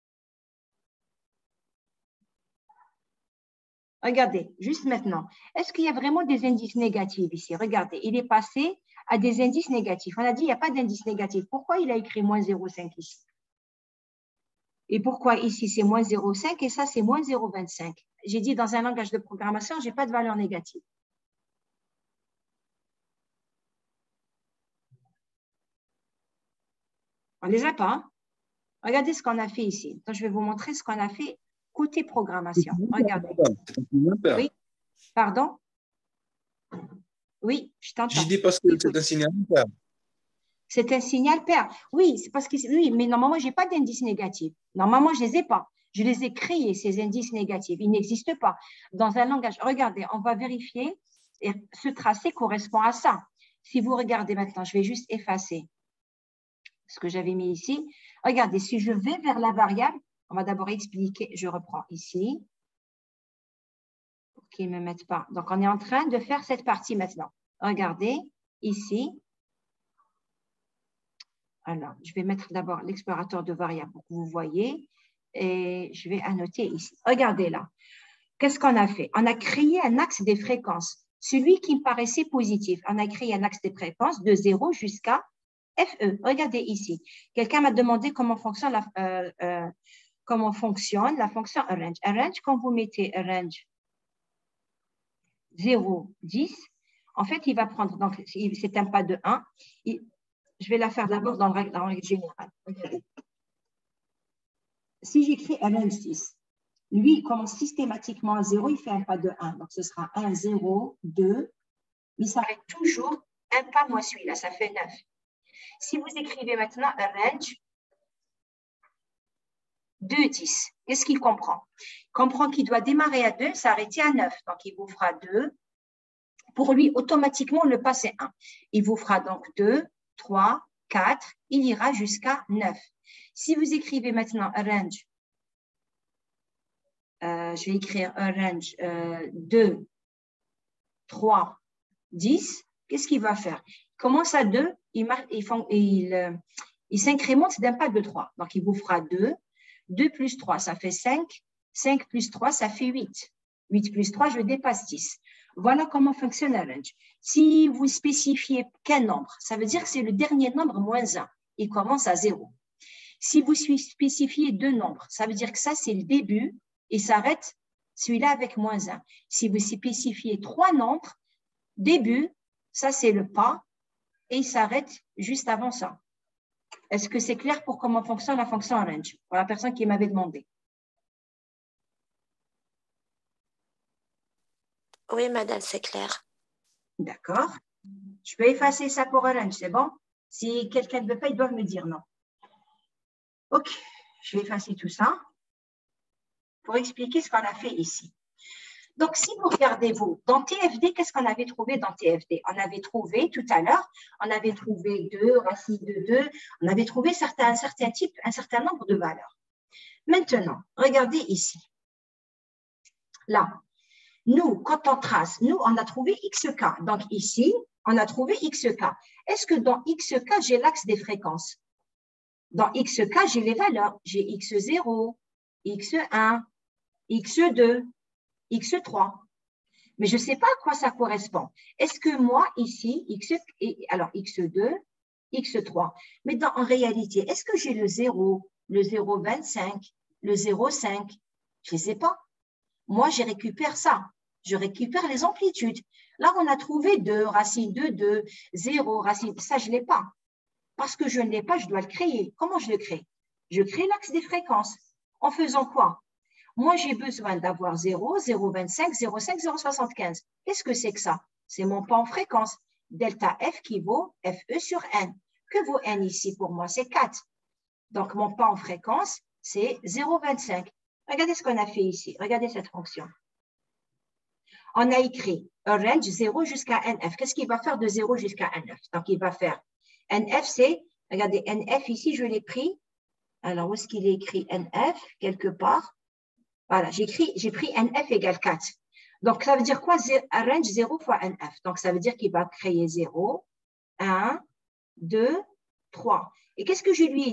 Regardez, juste maintenant, est-ce qu'il y a vraiment des indices négatifs ici? Regardez, il est passé à des indices négatifs. On a dit qu'il n'y a pas d'indice négatif. Pourquoi il a écrit moins zéro virgule cinq ici? Et pourquoi ici c'est moins zéro virgule cinq et ça c'est moins zéro virgule vingt-cinq? J'ai dit dans un langage de programmation, je n'ai pas de valeur négative. On ne les a pas. Hein? Regardez ce qu'on a fait ici. Donc, je vais vous montrer ce qu'on a fait côté programmation. Regardez. Oui, pardon? Oui, je t'entends. Je dis parce que c'est un signal pair. C'est un signal pair. Oui, c'est parce que oui, mais normalement, je n'ai pas d'indices négatifs. Normalement, je ne les ai pas. Je les ai créés, ces indices négatifs. Ils n'existent pas. Dans un langage, regardez, on va vérifier. Et ce tracé correspond à ça. Si vous regardez maintenant, je vais juste effacer ce que j'avais mis ici. Regardez, si je vais vers la variable, on va d'abord expliquer. Je reprends ici. Pour qu'ils ne me mettent pas. Donc, on est en train de faire cette partie maintenant. Regardez, ici. Alors, je vais mettre d'abord l'explorateur de variables pour que vous voyez. Et je vais annoter ici. Regardez là. Qu'est-ce qu'on a fait? On a créé un axe des fréquences. Celui qui me paraissait positif. On a créé un axe des fréquences de zéro jusqu'à F E. Regardez ici. Quelqu'un m'a demandé comment fonctionne la, euh, euh, comment fonctionne la fonction arrange. Arrange, quand vous mettez arrange zéro, dix, en fait, il va prendre, donc c'est un pas de un. Il, je vais la faire d'abord dans la règle générale. Regardez. Si j'écris arrange dix, lui, il commence systématiquement à zéro, il fait un pas de un. Donc, ce sera un, zéro, deux, mais il s'arrête toujours un pas moins celui-là, ça fait neuf. Si vous écrivez maintenant arrange deux, dix, qu'est-ce qu'il comprend? Il comprend qu'il doit démarrer à deux, s'arrêter à neuf. Donc, il vous fera deux. Pour lui, automatiquement, le pas, c'est un. Il vous fera donc deux, trois, quatre, il ira jusqu'à neuf. Si vous écrivez maintenant arrange, euh, je vais écrire arrange euh, deux, trois, dix, qu'est-ce qu'il va faire? Il commence à deux, il, il, il, euh, il s'incrémente d'un pas de trois. Donc, il vous fera deux. deux plus trois, ça fait cinq. cinq plus trois, ça fait huit. huit plus trois, je dépasse dix. Voilà comment fonctionne arrange. Si vous spécifiez qu'un nombre, ça veut dire que c'est le dernier nombre moins un. Il commence à zéro. Si vous spécifiez deux nombres, ça veut dire que ça, c'est le début et s'arrête celui-là avec moins un. Si vous spécifiez trois nombres, début, ça, c'est le pas et il s'arrête juste avant ça. Est-ce que c'est clair pour comment fonctionne la fonction arrange? Pour la personne qui m'avait demandé. Oui, madame, c'est clair. D'accord. Je peux effacer ça pour arrange, c'est bon? Si quelqu'un ne veut pas, ils doivent me dire non. OK, je vais effacer tout ça pour expliquer ce qu'on a fait ici. Donc, si vous regardez, vous, dans T F D, qu'est-ce qu'on avait trouvé dans T F D? On avait trouvé tout à l'heure, on avait trouvé deux, racine de deux, on avait trouvé certains, un certain type, un certain nombre de valeurs. Maintenant, regardez ici. Là, nous, quand on trace, nous, on a trouvé X K. Donc, ici, on a trouvé X K. Est-ce que dans X K, j'ai l'axe des fréquences? Dans X K, j'ai les valeurs. J'ai X zéro, X un, X deux, X trois. Mais je ne sais pas à quoi ça correspond. Est-ce que moi, ici, X, alors X deux, X trois, mais dans, en réalité, est-ce que j'ai le zéro, le zéro virgule vingt-cinq, le zéro virgule cinq? Je ne sais pas. Moi, je récupère ça. Je récupère les amplitudes. Là, on a trouvé deux, racine de deux, zéro, racine. Ça, je ne l'ai pas. Parce que je ne l'ai pas, je dois le créer. Comment je le crée? Je crée l'axe des fréquences. En faisant quoi? Moi, j'ai besoin d'avoir zéro, zéro virgule vingt-cinq, zéro virgule cinq, zéro virgule soixante-quinze. Qu'est-ce que c'est que ça? C'est mon pas en fréquence. Delta F qui vaut F E sur N. Que vaut N ici pour moi? C'est quatre. Donc, mon pas en fréquence, c'est zéro virgule vingt-cinq. Regardez ce qu'on a fait ici. Regardez cette fonction. On a écrit un range zéro jusqu'à N F. Qu'est-ce qu'il va faire de zéro jusqu'à N F? Donc, il va faire N F, c'est, regardez, N F ici, je l'ai pris. Alors, où est-ce qu'il est écrit N F? Quelque part. Voilà, j'ai pris N F égale quatre. Donc, ça veut dire quoi? Range zéro fois N F. Donc, ça veut dire qu'il va créer zéro, un, deux, trois. Et qu'est-ce que je lui ai dit?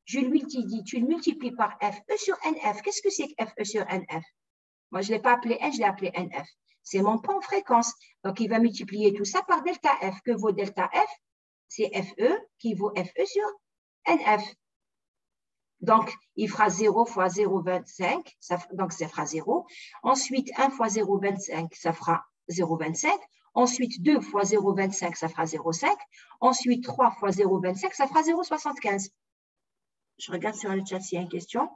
je lui dis, tu le multiplies par F E sur N F. Qu'est-ce que c'est que F E sur N F? Moi, je ne l'ai pas appelé N, je l'ai appelé N F. C'est mon point en fréquence. Donc, il va multiplier tout ça par delta F. Que vaut delta F? C'est F E qui vaut F E sur N F. Donc, il fera zéro fois zéro virgule vingt-cinq, ça, donc ça fera zéro. Ensuite, un fois zéro virgule vingt-cinq, ça fera zéro virgule vingt-cinq. Ensuite, deux fois zéro virgule vingt-cinq, ça fera zéro virgule cinq. Ensuite, trois fois zéro virgule vingt-cinq, ça fera zéro virgule soixante-quinze. Je regarde sur le chat s'il y a une question.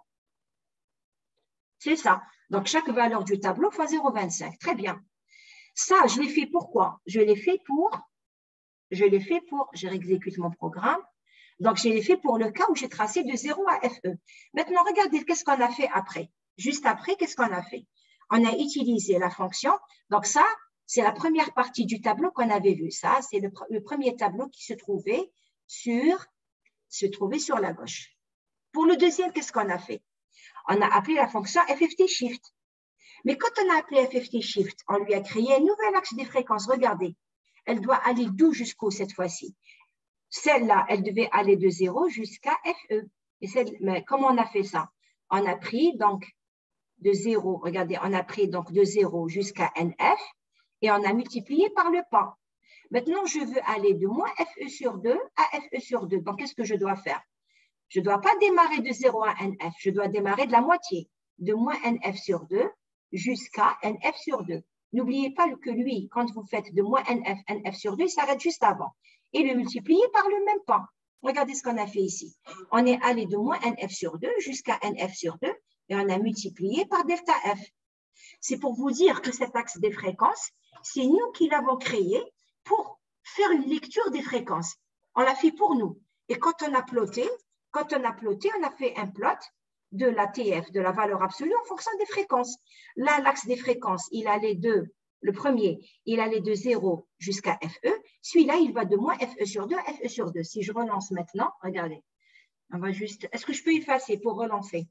C'est ça. Donc, chaque valeur du tableau fois zéro virgule vingt-cinq. Très bien. Ça, je l'ai fait pourquoi? Je l'ai fait pour, je l'ai fait pour, je réexécute mon programme. Donc, je l'ai fait pour le cas où j'ai tracé de zéro à F E. Maintenant, regardez qu'est-ce qu'on a fait après. Juste après, qu'est-ce qu'on a fait? On a utilisé la fonction. Donc, ça, c'est la première partie du tableau qu'on avait vu. Ça, c'est le, le premier tableau qui se trouvait sur, se trouvait sur la gauche. Pour le deuxième, qu'est-ce qu'on a fait? On a appelé la fonction F F T shift. Mais quand on a appelé F F T shift, on lui a créé un nouvel axe des fréquences. Regardez, elle doit aller d'où jusqu'où cette fois-ci? Celle-là, elle devait aller de zéro jusqu'à F E. Et celle, mais comment on a fait ça? On a pris donc de zéro, regardez, on a pris donc de zéro jusqu'à N F et on a multiplié par le pas. Maintenant, je veux aller de moins F E sur deux à F E sur deux. Donc, qu'est-ce que je dois faire? Je ne dois pas démarrer de zéro à N F, je dois démarrer de la moitié, de moins N F sur deux jusqu'à N F sur deux. N'oubliez pas que lui, quand vous faites de moins N F, N F sur deux, il s'arrête juste avant. Et le multiplier par le même pas. Regardez ce qu'on a fait ici. On est allé de moins N F sur deux jusqu'à N F sur deux et on a multiplié par delta F. C'est pour vous dire que cet axe des fréquences, c'est nous qui l'avons créé pour faire une lecture des fréquences. On l'a fait pour nous. Et quand on a ploté, quand on a ploté, on a fait un plot de la T F, de la valeur absolue en fonction des fréquences. Là, l'axe des fréquences, il allait de, le premier, il allait de zéro jusqu'à F E. Celui-là, il va de moins F E sur deux à F E sur deux. Si je relance maintenant, regardez. On va juste, est-ce que je peux effacer pour relancer?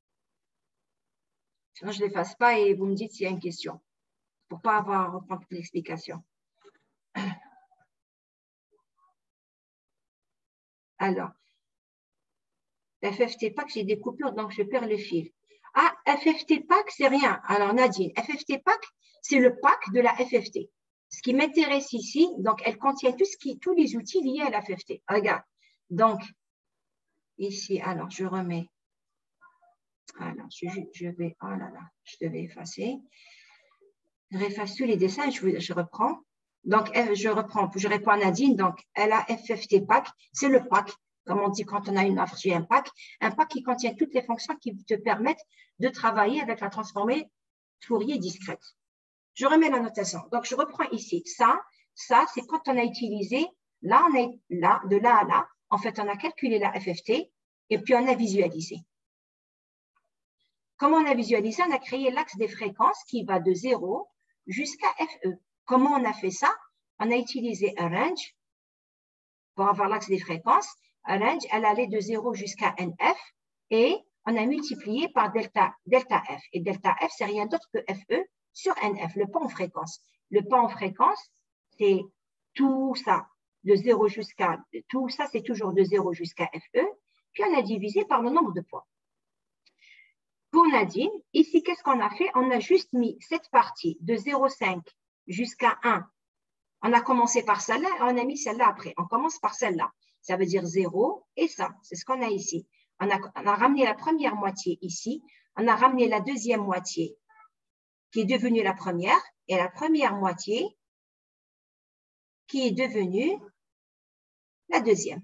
Sinon, je ne l'efface pas et vous me dites s'il y a une question. Pour ne pas avoir à reprendre toute l'explication. Alors, F F T P A C, j'ai des coupures, donc je perds le fil. Ah, F F T P A C, c'est rien. Alors, Nadine, F F T P A C, c'est le pack de la F F T. Ce qui m'intéresse ici, donc, elle contient tout ce qui, tous les outils liés à la F F T. Regarde. Donc, ici, alors, je remets. Alors, je, je vais, oh là là, je devais effacer. Je réefface tous les dessins, je, je reprends. Donc, je reprends, je réponds à Nadine. Donc, elle a F F T P A C, c'est le pack. Comme on dit quand on a une offre, j'ai un pack. Un pack qui contient toutes les fonctions qui te permettent de travailler avec la transformée Fourier discrète. Je remets la notation. Donc, je reprends ici. Ça, ça, c'est quand on a utilisé, là, on est là, de là à là. En fait, on a calculé la F F T et puis on a visualisé. Comment on a visualisé? On a créé l'axe des fréquences qui va de zéro jusqu'à F E. Comment on a fait ça? On a utilisé un range pour avoir l'axe des fréquences. Un range, elle allait de zéro jusqu'à N F et on a multiplié par delta, delta F. Et delta F, c'est rien d'autre que F E sur N F, le pas en fréquence. Le pas en fréquence, c'est tout ça, de zéro jusqu'à, tout ça, c'est toujours de zéro jusqu'à F E, puis on a divisé par le nombre de points. Pour Nadine, ici, qu'est-ce qu'on a fait? On a juste mis cette partie de zéro virgule cinq jusqu'à un. On a commencé par celle-là et on a mis celle-là après. On commence par celle-là. Ça veut dire zéro et ça. C'est ce qu'on a ici. On a, on a ramené la première moitié ici. On a ramené la deuxième moitié qui est devenue la première et la première moitié qui est devenue la deuxième.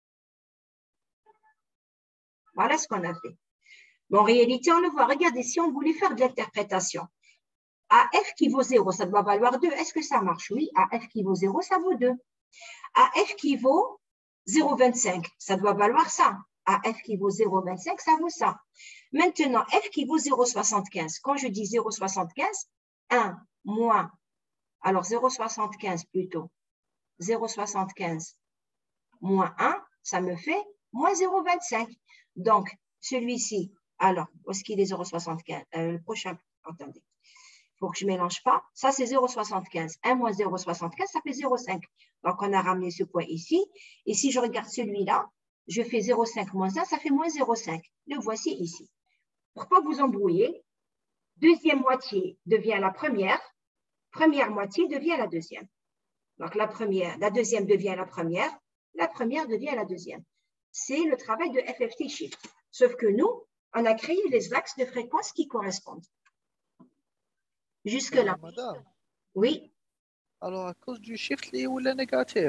Voilà ce qu'on a fait. Mais en réalité, on le voit. Regardez, si on voulait faire de l'interprétation, à F qui vaut zéro, ça doit valoir deux. Est-ce que ça marche? Oui. À F qui vaut zéro, ça vaut deux. À F qui vaut zéro virgule vingt-cinq, ça doit valoir ça. À F qui vaut zéro virgule vingt-cinq, ça vaut ça. Maintenant, F qui vaut zéro virgule soixante-quinze. Quand je dis zéro virgule soixante-quinze, un moins, alors zéro virgule soixante-quinze plutôt, zéro virgule soixante-quinze moins un, ça me fait moins zéro virgule vingt-cinq. Donc, celui-ci, alors, où est-ce qu'il est zéro virgule soixante-quinze? euh, Le prochain, attendez. Il faut que je ne mélange pas. Ça, c'est zéro virgule soixante-quinze. un moins zéro virgule soixante-quinze, ça fait zéro virgule cinq. Donc, on a ramené ce point ici. Et si je regarde celui-là, je fais zéro virgule cinq moins un, ça fait moins zéro virgule cinq. Le voici ici. Pour ne pas vous embrouiller, deuxième moitié devient la première, première moitié devient la deuxième. Donc, la, première, la deuxième devient la première, la première devient la deuxième. C'est le travail de F F T Shift. Sauf que nous, on a créé les axes de fréquence qui correspondent. Jusque-là. Madame. Oui. Alors, à cause du shift, il ou le négatif?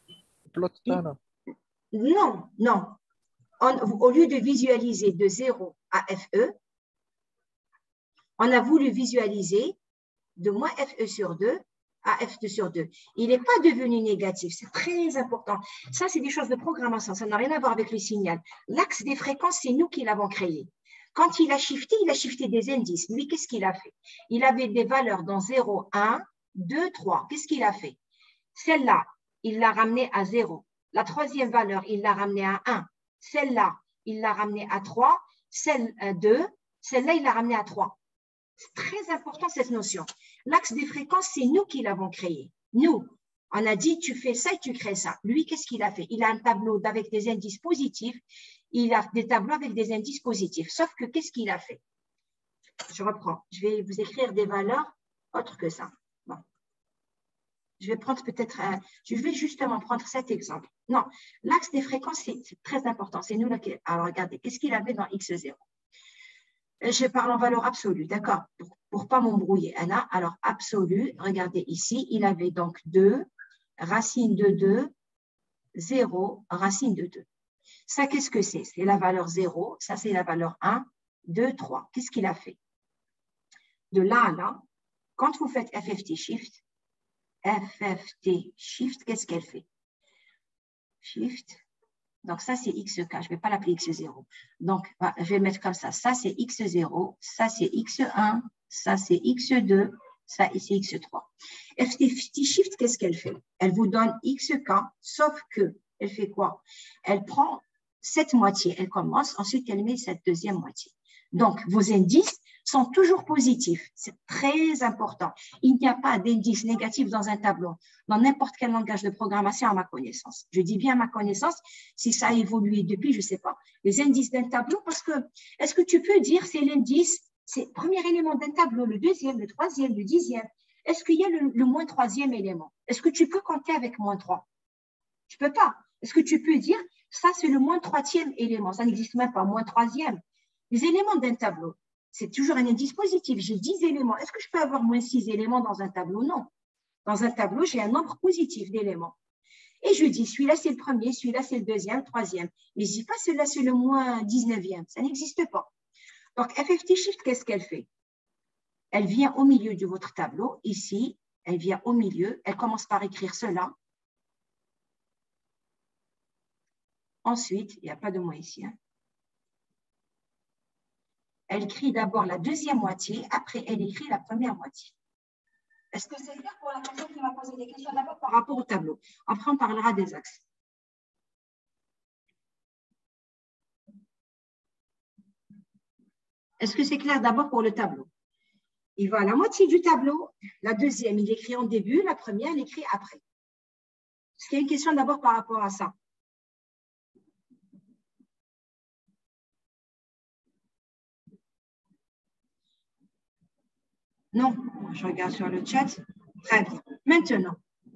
Non, non. On, au lieu de visualiser de zéro à F E, on a voulu visualiser de moins F E sur deux à F deux sur deux. Il n'est pas devenu négatif, c'est très important. Ça, c'est des choses de programmation, ça n'a rien à voir avec le signal. L'axe des fréquences, c'est nous qui l'avons créé. Quand il a shifté, il a shifté des indices. Lui, qu'est-ce qu'il a fait? Il avait des valeurs dans zéro, un, deux, trois. Qu'est-ce qu'il a fait? Celle-là, il l'a ramenée à zéro. La troisième valeur, il l'a ramenée à un. Celle-là, il l'a ramenée à trois. Celle deux, celle-là, il l'a ramenée à trois. C'est très important cette notion. L'axe des fréquences, c'est nous qui l'avons créé. Nous, on a dit tu fais ça et tu crées ça. Lui, qu'est-ce qu'il a fait? Il a un tableau avec des indices positifs. Il a des tableaux avec des indices positifs. Sauf que qu'est-ce qu'il a fait? Je reprends. Je vais vous écrire des valeurs autres que ça. Bon. Je vais prendre peut-être, un, je vais justement prendre cet exemple. Non, l'axe des fréquences, c'est très important. C'est nous là qui. Alors regardez, qu'est-ce qu'il avait dans X zéro? Je parle en valeur absolue, d'accord, pour ne pas m'embrouiller. Anna, alors absolue, regardez ici, il avait donc deux, racine de deux, zéro, racine de deux. Ça, qu'est-ce que c'est? C'est la valeur zéro, ça c'est la valeur un, deux, trois. Qu'est-ce qu'il a fait? De là à là, quand vous faites F F T Shift, F F T Shift, qu'est-ce qu'elle fait? Shift. Donc, ça, c'est X K. Je ne vais pas l'appeler X zéro. Donc, je vais mettre comme ça. Ça, c'est X zéro. Ça, c'est X un. Ça, c'est X deux. Ça, c'est X trois. F T Shift, qu'est-ce qu'elle fait? Elle vous donne X K, sauf que, elle fait quoi? Elle prend cette moitié. Elle commence. Ensuite, elle met cette deuxième moitié. Donc, vos indices sont toujours positifs. C'est très important. Il n'y a pas d'indice négatif dans un tableau, dans n'importe quel langage de programmation à ma connaissance. Je dis bien à ma connaissance, si ça a évolué depuis, je ne sais pas. Les indices d'un tableau, parce que, est-ce que tu peux dire c'est l'indice, c'est le premier élément d'un tableau, le deuxième, le troisième, le dixième. Est-ce qu'il y a le, le moins troisième élément? Est-ce que tu peux compter avec moins trois? Tu ne peux pas. Est-ce que tu peux dire, ça c'est le moins troisième élément? Ça n'existe même pas, moins troisième. Les éléments d'un tableau, c'est toujours un indice positif. J'ai dix éléments. Est-ce que je peux avoir moins six éléments dans un tableau? Non. Dans un tableau, j'ai un nombre positif d'éléments. Et je dis, celui-là, c'est le premier, celui-là, c'est le deuxième, le troisième. Mais je ne dis pas, celui-là, c'est le moins dix-neuvième. Ça n'existe pas. Donc, F F T Shift, qu'est-ce qu'elle fait? Elle vient au milieu de votre tableau. Ici, elle vient au milieu. Elle commence par écrire cela. Ensuite, il n'y a pas de moins ici, hein. Elle écrit d'abord la deuxième moitié, après elle écrit la première moitié. Est-ce que c'est clair pour la personne qui m'a posé des questions d'abord par rapport au tableau? Après, on parlera des axes. Est-ce que c'est clair d'abord pour le tableau? Il va à la moitié du tableau, la deuxième, il écrit en début, la première, il écrit après. Est-ce qu'il y a une question d'abord par rapport à ça? Non, je regarde sur le chat. Très bien. Maintenant,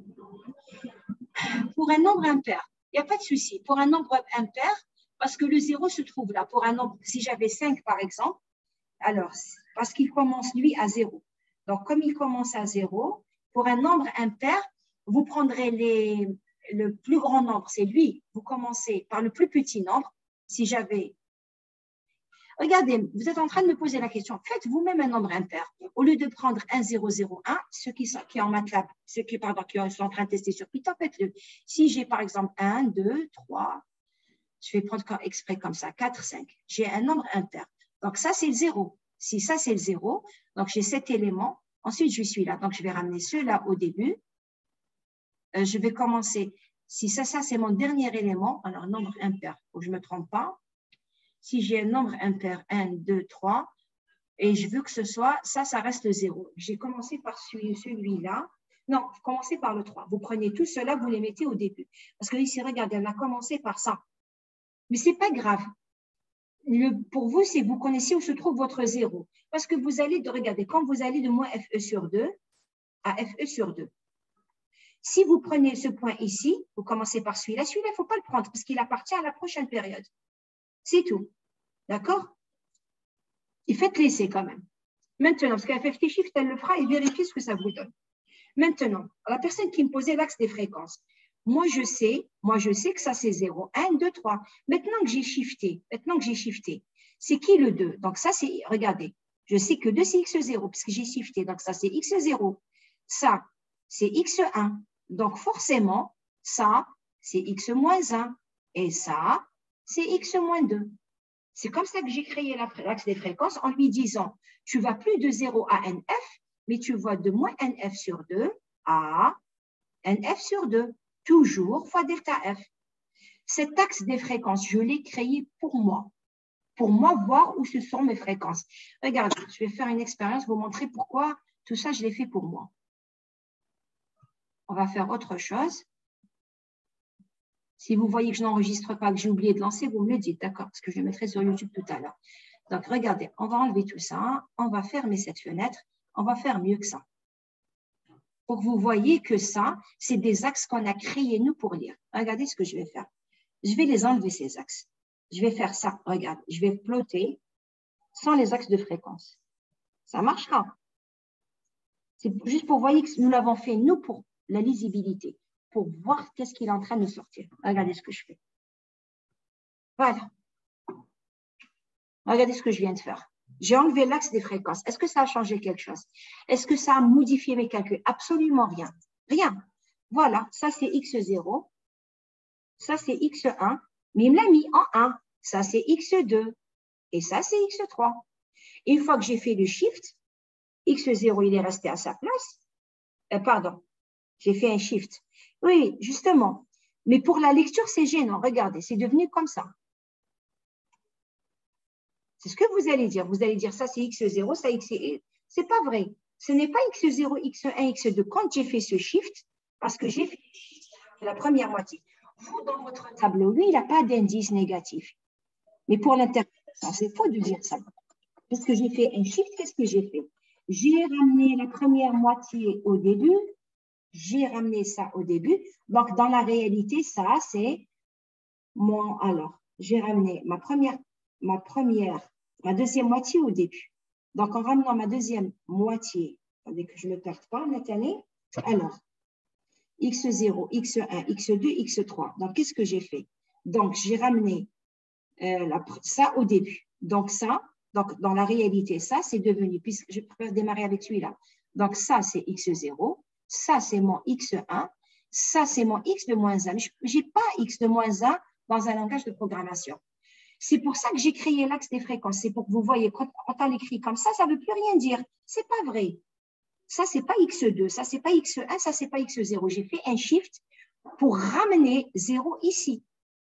pour un nombre impair, il n'y a pas de souci. Pour un nombre impair, parce que le zéro se trouve là. Pour un nombre, si j'avais cinq par exemple, alors, parce qu'il commence lui à zéro. Donc, comme il commence à zéro, pour un nombre impair, vous prendrez les, le plus grand nombre, c'est lui. Vous commencez par le plus petit nombre. Si j'avais... Regardez, vous êtes en train de me poser la question. Faites vous-même un nombre impair. Au lieu de prendre un, zéro, zéro, un, ceux qui sont qui en MATLAB, ceux qui, pardon, qui sont en train de tester sur Python, faites-le. Si j'ai par exemple un, deux, trois, je vais prendre exprès comme ça, quatre, cinq. J'ai un nombre impair. Donc ça, c'est le zéro. Si ça, c'est le zéro, donc j'ai cet élément. Ensuite, je suis là. Donc, je vais ramener ceux-là au début. Euh, je vais commencer. Si ça, ça, c'est mon dernier élément, alors nombre impair, il faut que je ne me trompe pas. Si j'ai un nombre impair, un, deux, trois, et je veux que ce soit, ça, ça reste le zéro. J'ai commencé par celui-là. Non, vous commencez par le trois. Vous prenez tout cela, vous les mettez au début. Parce que ici, regardez, on a commencé par ça. Mais ce n'est pas grave. Le, pour vous, c'est vous connaissez où se trouve votre zéro. Parce que vous allez, de, regardez, quand vous allez de moins F E sur deux à F E sur deux, si vous prenez ce point ici, vous commencez par celui-là, celui-là, il ne faut pas le prendre parce qu'il appartient à la prochaine période. C'est tout. D'accord? Et faites l'essai quand même. Maintenant, parce qu'un F F T Shift, elle le fera et vérifiez ce que ça vous donne. Maintenant, la personne qui me posait l'axe des fréquences, moi je sais, moi je sais que ça c'est zéro, un, deux, trois. Maintenant que j'ai shifté, maintenant que j'ai shifté, c'est qui le deux? Donc ça c'est, regardez, je sais que deux c'est X zéro puisque j'ai shifté, donc ça c'est X zéro. Ça, c'est X un. Donc forcément, ça, c'est X moins un. Et ça, c'est X moins deux. C'est comme ça que j'ai créé l'axe des fréquences en lui disant, tu vas plus de zéro à N F, mais tu vas de moins N F sur deux à N F sur deux, toujours fois delta F. Cet axe des fréquences, je l'ai créé pour moi, pour moi voir où ce sont mes fréquences. Regardez, je vais faire une expérience, vous montrer pourquoi tout ça, je l'ai fait pour moi. On va faire autre chose. Si vous voyez que je n'enregistre pas, que j'ai oublié de lancer, vous me le dites, d'accord, parce que je le mettrai sur YouTube tout à l'heure. Donc, regardez, on va enlever tout ça, on va fermer cette fenêtre, on va faire mieux que ça. Pour que vous voyez que ça, c'est des axes qu'on a créés, nous, pour lire. Regardez ce que je vais faire. Je vais les enlever, ces axes. Je vais faire ça, regarde, je vais plotter sans les axes de fréquence. Ça marchera. C'est juste pour voir que nous l'avons fait, nous, pour la lisibilité, pour voir qu'est-ce qu'il est en train de sortir. Regardez ce que je fais. Voilà. Regardez ce que je viens de faire. J'ai enlevé l'axe des fréquences. Est-ce que ça a changé quelque chose? Est-ce que ça a modifié mes calculs? Absolument rien. Rien. Voilà, ça c'est X zéro. Ça c'est X un. Mais il me l'a mis en un. Ça c'est X deux. Et ça c'est X trois. Et une fois que j'ai fait le shift, X zéro, il est resté à sa place. Euh, pardon, j'ai fait un shift. Oui, justement. Mais pour la lecture, c'est gênant. Regardez, c'est devenu comme ça. C'est ce que vous allez dire. Vous allez dire ça, c'est X zéro, ça, X un. Ce n'est pas vrai. Ce n'est pas X zéro, X un, X deux. Quand j'ai fait ce shift, parce que j'ai fait la première moitié, vous, dans votre tableau, lui, il n'a pas d'indice négatif. Mais pour l'interprétation, c'est faux de dire ça. Puisque j'ai fait un shift, qu'est-ce que j'ai fait? J'ai ramené la première moitié au début. J'ai ramené ça au début. Donc, dans la réalité, ça, c'est mon... Alors, j'ai ramené ma première, ma première, ma deuxième moitié au début. Donc, en ramenant ma deuxième moitié, attendez que je ne le perde pas, Nathalie. Alors, X zéro, X un, X deux, X trois. Donc, qu'est-ce que j'ai fait? Donc, j'ai ramené euh, la, ça au début. Donc, ça, donc, dans la réalité, ça, c'est devenu, puisque je peux démarrer avec celui-là. Donc, ça, c'est X zéro. Ça, c'est mon X un. Ça, c'est mon X de moins un. Je n'ai pas X de moins un dans un langage de programmation. C'est pour ça que j'ai créé l'axe des fréquences. C'est pour que vous voyez, quand, quand on l'écrit comme ça, ça ne veut plus rien dire. Ce n'est pas vrai. Ça, ce n'est pas X deux. Ça, ce n'est pas X un. Ça, ce n'est pas X zéro. J'ai fait un shift pour ramener zéro ici.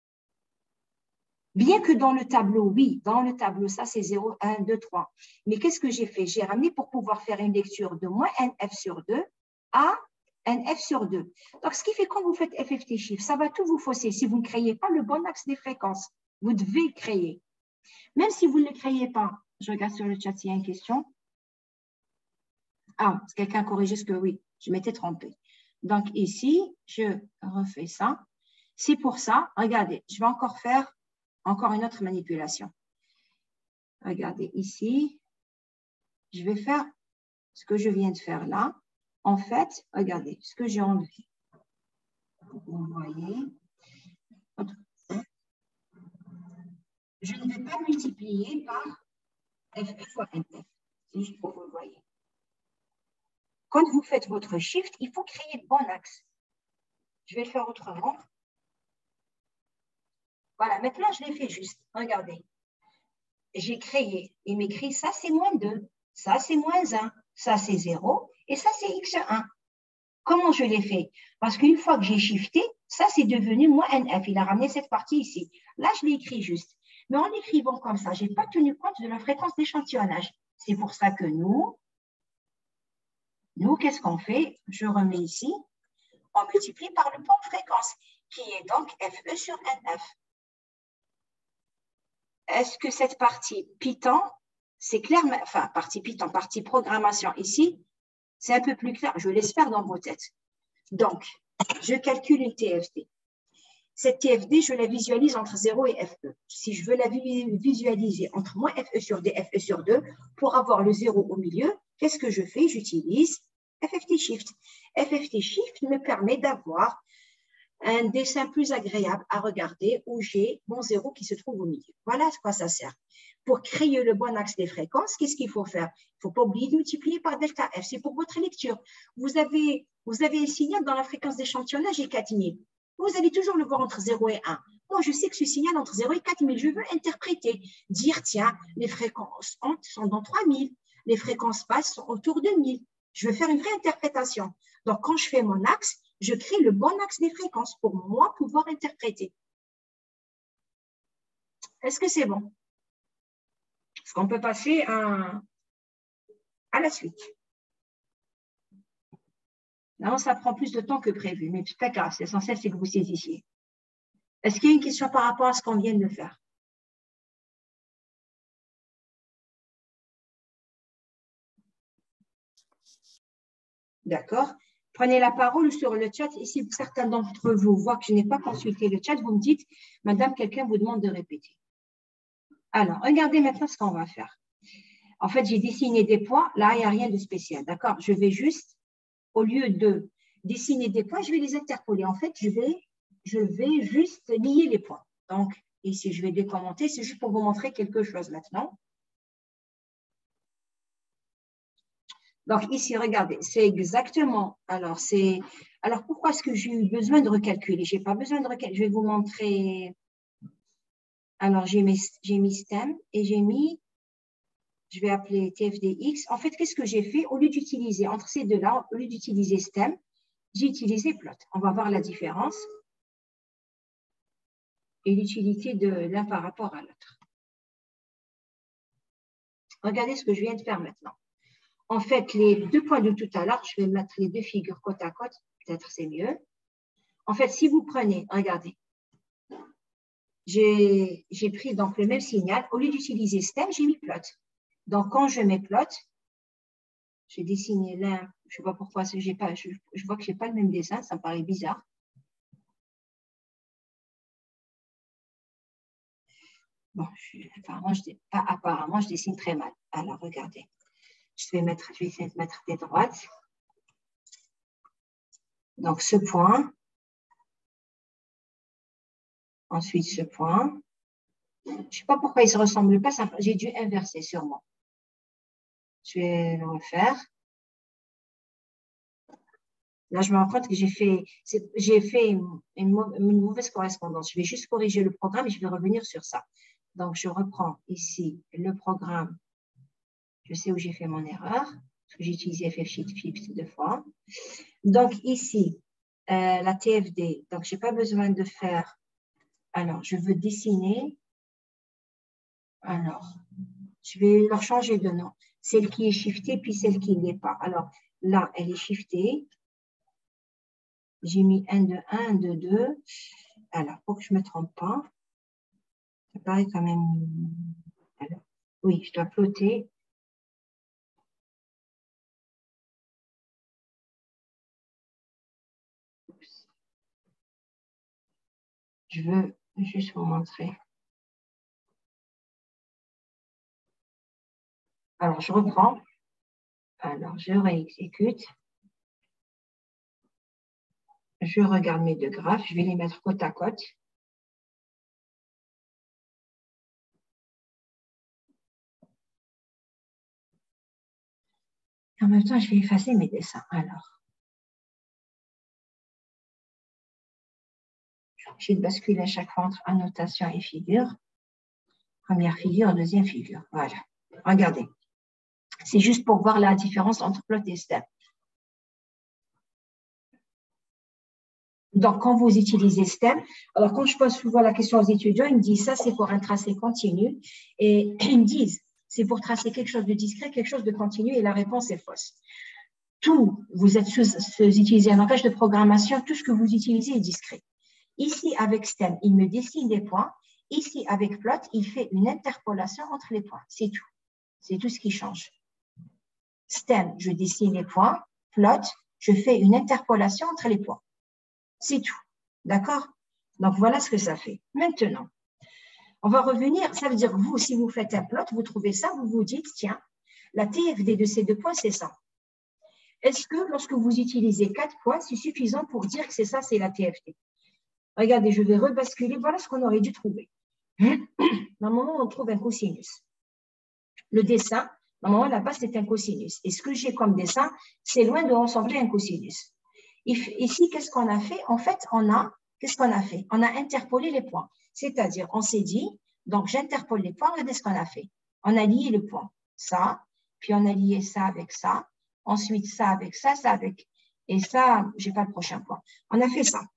Bien que dans le tableau, oui, dans le tableau, ça, c'est zéro, un, deux, trois. Mais qu'est-ce que j'ai fait? J'ai ramené pour pouvoir faire une lecture de moins N F sur deux à N F sur deux. Donc, ce qui fait quand vous faites F F T Shift, ça va tout vous fausser. Si vous ne créez pas le bon axe des fréquences, vous devez créer. Même si vous ne le créez pas, je regarde sur le chat s'il y a une question. Ah, quelqu'un a corrigé ce que oui, je m'étais trompée. Donc, ici, je refais ça. C'est pour ça, regardez, je vais encore faire encore une autre manipulation. Regardez ici, je vais faire ce que je viens de faire là. En fait, regardez ce que j'ai enlevé. Vous voyez, je ne vais pas multiplier par F fois N F. C'est juste pour que vous le voyez. Quand vous faites votre shift, il faut créer le bon axe. Je vais le faire autrement. Voilà, maintenant je l'ai fait juste. Regardez. J'ai créé, il m'écrit ça c'est moins deux, ça c'est moins un, ça c'est zéro et ça c'est X un. Comment je l'ai fait? Parce qu'une fois que j'ai shifté, ça c'est devenu moins N F. Il a ramené cette partie ici. Là, je l'ai écrit juste. Mais en écrivant comme ça, je n'ai pas tenu compte de la fréquence d'échantillonnage. C'est pour ça que nous, nous, qu'est-ce qu'on fait? Je remets ici. On multiplie par le point de fréquence, qui est donc F E sur N F. est-ce que cette partie Python, c'est clair, enfin, partie Python, partie programmation ici, c'est un peu plus clair, je l'espère dans vos têtes. Donc, je calcule une T F D. Cette T F D, je la visualise entre zéro et F E. Si je veux la visualiser entre moins F E sur D, F E sur deux, pour avoir le zéro au milieu, qu'est-ce que je fais? J'utilise F F T Shift. F F T Shift me permet d'avoir un dessin plus agréable à regarder où j'ai mon zéro qui se trouve au milieu. Voilà à quoi ça sert. Pour créer le bon axe des fréquences, qu'est-ce qu'il faut faire? Il ne faut pas oublier de multiplier par delta F. C'est pour votre lecture. Vous avez, vous avez un signal dans la fréquence d'échantillonnage et quatre mille. Vous allez toujours le voir entre zéro et un. Moi, je sais que ce signal entre zéro et quatre mille, je veux interpréter, dire, tiens, les fréquences hautes sont dans trois mille, les fréquences basses sont autour de mille. Je veux faire une vraie interprétation. Donc, quand je fais mon axe, je crée le bon axe des fréquences pour moi pouvoir interpréter. Est-ce que c'est bon? Est-ce qu'on peut passer à, à la suite? Non, ça prend plus de temps que prévu, mais c'est pas grave, l'essentiel, c'est que vous saisissiez. Est-ce qu'il y a une question par rapport à ce qu'on vient de faire? D'accord. Prenez la parole sur le chat. Et si certains d'entre vous voient que je n'ai pas consulté le chat, vous me dites, madame, quelqu'un vous demande de répéter. Alors, regardez maintenant ce qu'on va faire. En fait, j'ai dessiné des points. Là, il n'y a rien de spécial. D'accord. Je vais juste, au lieu de dessiner des points, je vais les interpoler. En fait, je vais, je vais juste lier les points. Donc, ici, je vais décommenter. C'est juste pour vous montrer quelque chose maintenant. Donc, ici, regardez, c'est exactement… Alors, c'est… Alors, pourquoi est-ce que j'ai eu besoin de recalculer? Je n'ai pas besoin de recalculer. Je vais vous montrer… Alors, j'ai mis, j'ai mis stem et j'ai mis… Je vais appeler T F D X. En fait, qu'est-ce que j'ai fait? Au lieu d'utiliser, entre ces deux-là, au lieu d'utiliser stem, j'ai utilisé plot. On va voir la différence et l'utilité de l'un par rapport à l'autre. Regardez ce que je viens de faire maintenant. En fait, les deux points de tout à l'heure, je vais mettre les deux figures côte à côte, peut-être c'est mieux. En fait, si vous prenez, regardez, j'ai pris donc le même signal. Au lieu d'utiliser stem, j'ai mis plot. Donc, quand je mets plot, j'ai dessiné l'un, je ne sais pas pourquoi, j'ai pas, je, je vois que je n'ai pas le même dessin, ça me paraît bizarre. Bon, je, apparemment, je, pas apparemment, je dessine très mal. Alors, regardez. Je vais, mettre, je vais essayer de mettre des droites. Donc, ce point. Ensuite, ce point. Je ne sais pas pourquoi ils ne se ressemblent pas. J'ai dû inverser sûrement. Je vais le refaire. Là, je me rends compte que j'ai fait, j'ai fait une, une mauvaise correspondance. Je vais juste corriger le programme et je vais revenir sur ça. Donc, je reprends ici le programme. Je sais où j'ai fait mon erreur, parce que j'ai utilisé F F Shift deux fois. Donc, ici, euh, la T F D. Donc, je n'ai pas besoin de faire… Alors, je veux dessiner. Alors, je vais leur changer de nom. Celle qui est shiftée, puis celle qui ne l'est pas. Alors, là, elle est shiftée. J'ai mis un de un, un de deux. Alors, pour que je ne me trompe pas, ça paraît quand même… Alors, oui, je dois plotter. Je veux juste vous montrer. Alors, je reprends. Alors, je réexécute. Je regarde mes deux graphes. Je vais les mettre côte à côte. En même temps, je vais effacer mes dessins. Alors, je vais basculer à chaque fois entre annotation et figure. Première figure, deuxième figure. Voilà. Regardez. C'est juste pour voir la différence entre plot et stem. Donc, quand vous utilisez stem, alors quand je pose souvent la question aux étudiants, ils me disent ça, c'est pour un tracé continu. Et ils me disent, c'est pour tracer quelque chose de discret, quelque chose de continu, et la réponse est fausse. Tout, vous êtes sous, sous utiliser un langage de programmation, tout ce que vous utilisez est discret. Ici, avec stem, il me dessine des points Ici, avec plot, il fait une interpolation entre les points. C'est tout. C'est tout ce qui change. Stem, je dessine les points. Plot, je fais une interpolation entre les points. C'est tout. D'accord? Donc, voilà ce que ça fait. Maintenant, on va revenir. Ça veut dire, vous, si vous faites un plot, vous trouvez ça, vous vous dites, tiens, la T F D de ces deux points, c'est ça. Est-ce que lorsque vous utilisez quatre points, c'est suffisant pour dire que c'est ça, c'est la T F D? Regardez, je vais rebasculer. Voilà ce qu'on aurait dû trouver. Normalement, on trouve un cosinus. Le dessin, normalement, là-bas, c'est un cosinus. Et ce que j'ai comme dessin, c'est loin de ressembler à un cosinus. Ici, qu'est-ce qu'on a fait? En fait, on a, qu'est-ce qu'on a fait? On a interpolé les points. C'est-à-dire, on s'est dit, donc j'interpole les points, regardez ce qu'on a fait. On a lié le point, ça, puis on a lié ça avec ça, ensuite ça avec ça, ça avec, et ça, je n'ai pas le prochain point. On a fait ça.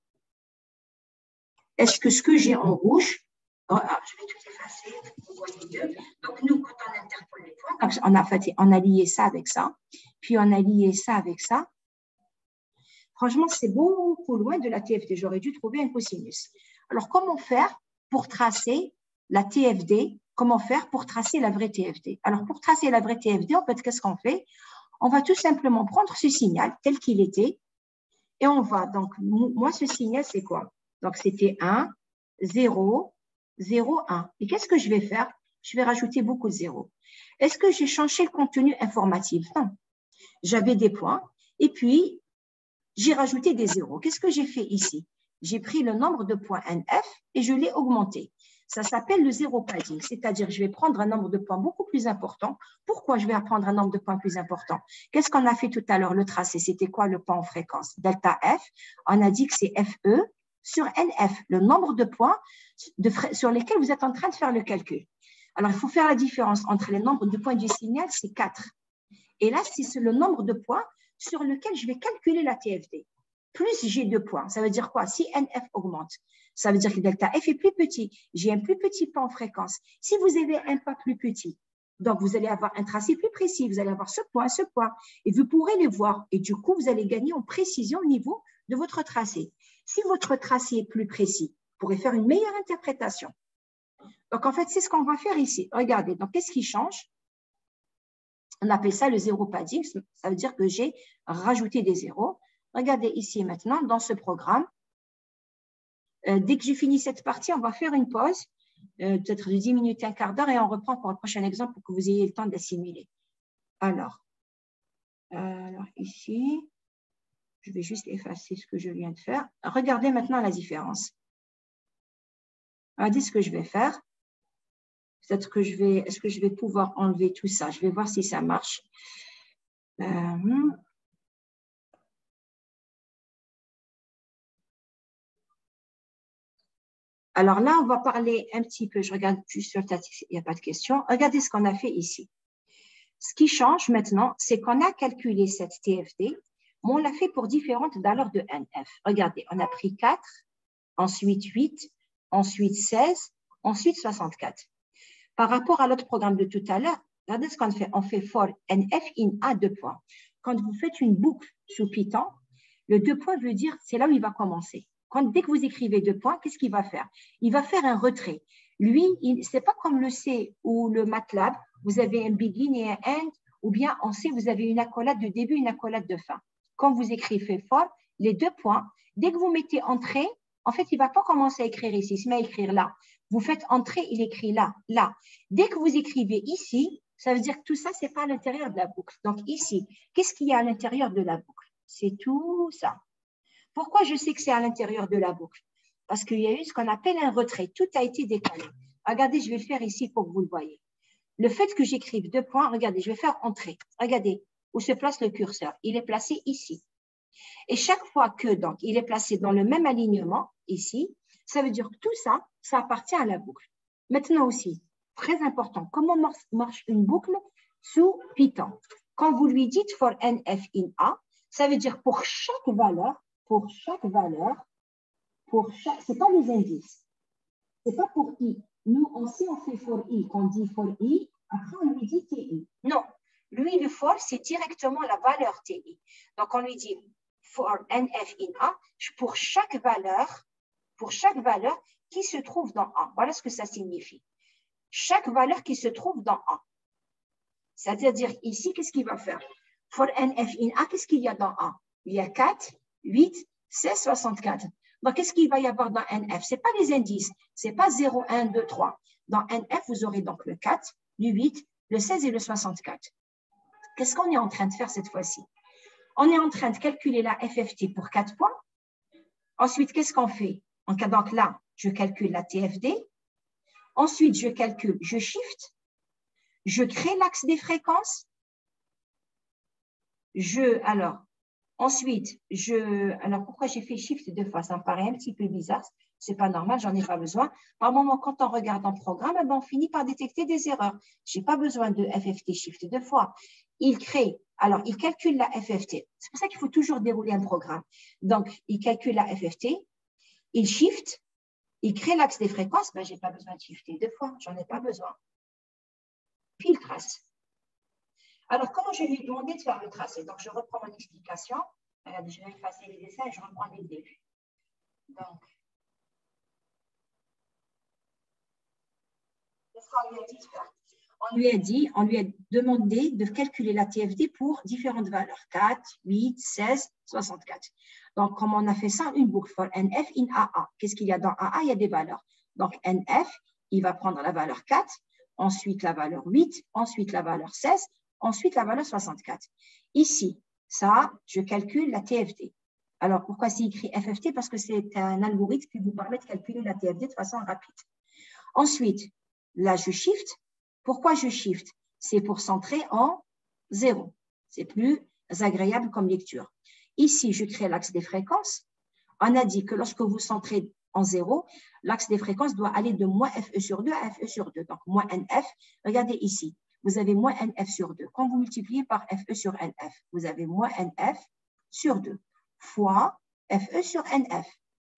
Est-ce que ce que j'ai en rouge, oh, ah, je vais tout effacer, vous voyez mieux. Donc, nous, quand on interpole les points, donc on, a fait, on a lié ça avec ça, puis on a lié ça avec ça. Franchement, c'est beaucoup loin de la T F D. J'aurais dû trouver un cosinus. Alors, comment faire pour tracer la T F D? Comment faire pour tracer la vraie T F D? Alors, pour tracer la vraie T F D, en fait, qu'est-ce qu'on fait? On va tout simplement prendre ce signal tel qu'il était et on va, donc, moi, ce signal, c'est quoi? Donc, c'était un, zéro, zéro, un. Et qu'est-ce que je vais faire? Je vais rajouter beaucoup de zéros. Est-ce que j'ai changé le contenu informatif? Non. J'avais des points et puis, j'ai rajouté des zéros. Qu'est-ce que j'ai fait ici? J'ai pris le nombre de points N F et je l'ai augmenté. Ça s'appelle le zéro padding, c'est-à-dire je vais prendre un nombre de points beaucoup plus important. Pourquoi je vais prendre un nombre de points plus important? Qu'est-ce qu'on a fait tout à l'heure, le tracé? C'était quoi le point en fréquence? Delta F, on a dit que c'est F E sur N F, le nombre de points de, sur lesquels vous êtes en train de faire le calcul. Alors, il faut faire la différence entre les nombres de points du signal, c'est quatre. Et là, c'est le nombre de points sur lequel je vais calculer la T F D. Plus j'ai deux points, ça veut dire quoi? Si N F augmente, ça veut dire que delta F est plus petit. J'ai un plus petit point en fréquence. Si vous avez un pas plus petit, donc vous allez avoir un tracé plus précis, vous allez avoir ce point, ce point, et vous pourrez les voir. Et du coup, vous allez gagner en précision au niveau de votre tracé. Si votre tracé est plus précis, vous pourrez faire une meilleure interprétation. Donc, en fait, c'est ce qu'on va faire ici. Regardez, donc qu'est-ce qui change? On appelle ça le zéro padding, ça veut dire que j'ai rajouté des zéros. Regardez ici maintenant, dans ce programme, euh, dès que j'ai fini cette partie, on va faire une pause, euh, peut-être de dix minutes, un quart d'heure, et on reprend pour le prochain exemple pour que vous ayez le temps d'assimiler. Alors, euh, alors, ici, je vais juste effacer ce que je viens de faire. Regardez maintenant la différence. Regardez ce que je vais faire. Peut-être que je vais, est-ce que je vais pouvoir enlever tout ça? Je vais voir si ça marche. Euh, Alors là, on va parler un petit peu. Je regarde juste sur le statistique, il n'y a pas de question. Regardez ce qu'on a fait ici. Ce qui change maintenant, c'est qu'on a calculé cette T F D, mais on l'a fait pour différentes valeurs de N F. Regardez, on a pris quatre, ensuite huit, ensuite seize, ensuite soixante-quatre. Par rapport à l'autre programme de tout à l'heure, regardez ce qu'on fait. On fait for N F in A, deux points. Quand vous faites une boucle sous Python, le deux points veut dire c'est là où il va commencer. Quand, dès que vous écrivez deux points, qu'est-ce qu'il va faire? Il va faire un retrait. Lui, ce n'est pas comme le C ou le MATLAB, vous avez un begin et un end, ou bien en C, vous avez une accolade de début et une accolade de fin. Quand vous écrivez for, les deux points, dès que vous mettez entrée, en fait, il ne va pas commencer à écrire ici, il se met à écrire là. Vous faites entrée, il écrit là, là. Dès que vous écrivez ici, ça veut dire que tout ça, ce n'est pas à l'intérieur de la boucle. Donc ici, qu'est-ce qu'il y a à l'intérieur de la boucle? C'est tout ça. Pourquoi je sais que c'est à l'intérieur de la boucle? Parce qu'il y a eu ce qu'on appelle un retrait. Tout a été décalé. Regardez, je vais le faire ici pour que vous le voyez. Le fait que j'écrive deux points, regardez, je vais faire entrée. Regardez où se place le curseur. Il est placé ici. Et chaque fois que, donc, il est placé dans le même alignement, ici, ça veut dire que tout ça, ça appartient à la boucle. Maintenant aussi, très important, comment marche une boucle sous Python? Quand vous lui dites for N F in A, ça veut dire pour chaque valeur, pour chaque valeur, pour chaque, c'est pas les indices, c'est pas pour I. Nous, on sait, on fait for I, quand on dit for I, après on lui dit T I. Non, lui, le for, c'est directement la valeur T I. Donc, on lui dit for N F in A, pour chaque valeur, pour chaque valeur qui se trouve dans A. Voilà ce que ça signifie. Chaque valeur qui se trouve dans A. C'est-à-dire ici, qu'est-ce qu'il va faire? For N F in A, qu'est-ce qu'il y a dans A? Il y a quatre, huit, seize, soixante-quatre. Donc, qu'est-ce qu'il va y avoir dans N F? Ce n'est pas les indices. Ce n'est pas zéro, un, deux, trois. Dans N F, vous aurez donc le quatre, le huit, le seize et le soixante-quatre. Qu'est-ce qu'on est en train de faire cette fois-ci? On est en train de calculer la F F T pour quatre points. Ensuite, qu'est-ce qu'on fait? En cas, donc là, je calcule la T F D. Ensuite, je calcule, je shift. Je crée l'axe des fréquences. Je, alors, ensuite, je, alors pourquoi j'ai fait shift deux fois? Ça me paraît un petit peu bizarre. Ce n'est pas normal, j'en ai pas besoin. Par moment, quand on regarde un programme, eh ben, on finit par détecter des erreurs. Je n'ai pas besoin de F F T shift deux fois. Il crée, alors, il calcule la F F T. C'est pour ça qu'il faut toujours dérouler un programme. Donc, il calcule la F F T, il shift, il crée l'axe des fréquences. Ben, je n'ai pas besoin de shifter deux fois, j'en ai pas besoin. Puis, il trace. Alors, comment je lui ai demandé de faire le tracé? Donc, je reprends mon explication. Alors, je vais effacer les dessins et je reprends dès le début. Donc, qu'est-ce qu'on lui a dit de faire? On lui a dit, on lui a demandé de calculer la T F D pour différentes valeurs, quatre, huit, seize, soixante-quatre. Donc, comme on a fait ça, une boucle for N F in A A. Qu'est-ce qu'il y a dans A A? Il y a des valeurs. Donc, N F, il va prendre la valeur quatre, ensuite la valeur huit, ensuite la valeur seize, ensuite la valeur soixante-quatre. Ici, ça, je calcule la T F D. Alors, pourquoi c'est écrit F F T? Parce que c'est un algorithme qui vous permet de calculer la T F D de façon rapide. Ensuite, là, je shift. Pourquoi je shift? C'est pour centrer en zéro. C'est plus agréable comme lecture. Ici, je crée l'axe des fréquences. On a dit que lorsque vous centrez en zéro, l'axe des fréquences doit aller de moins F E sur deux à F E sur deux. Donc, moins N F. Regardez ici. Vous avez moins N F sur deux. Quand vous multipliez par F E sur N F, vous avez moins N F sur deux fois F E sur N F.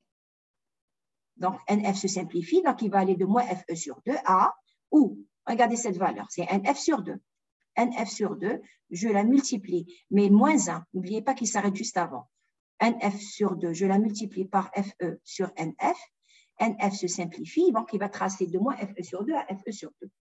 Donc, N F se simplifie. Donc, il va aller de moins F E sur deux à où? Regardez cette valeur, c'est N F sur deux. N F sur deux, je la multiplie, mais moins un. N'oubliez pas qu'il s'arrête juste avant. N F sur deux, je la multiplie par F E sur N F. N F se simplifie, donc il va tracer de moins F E sur deux à F E sur deux.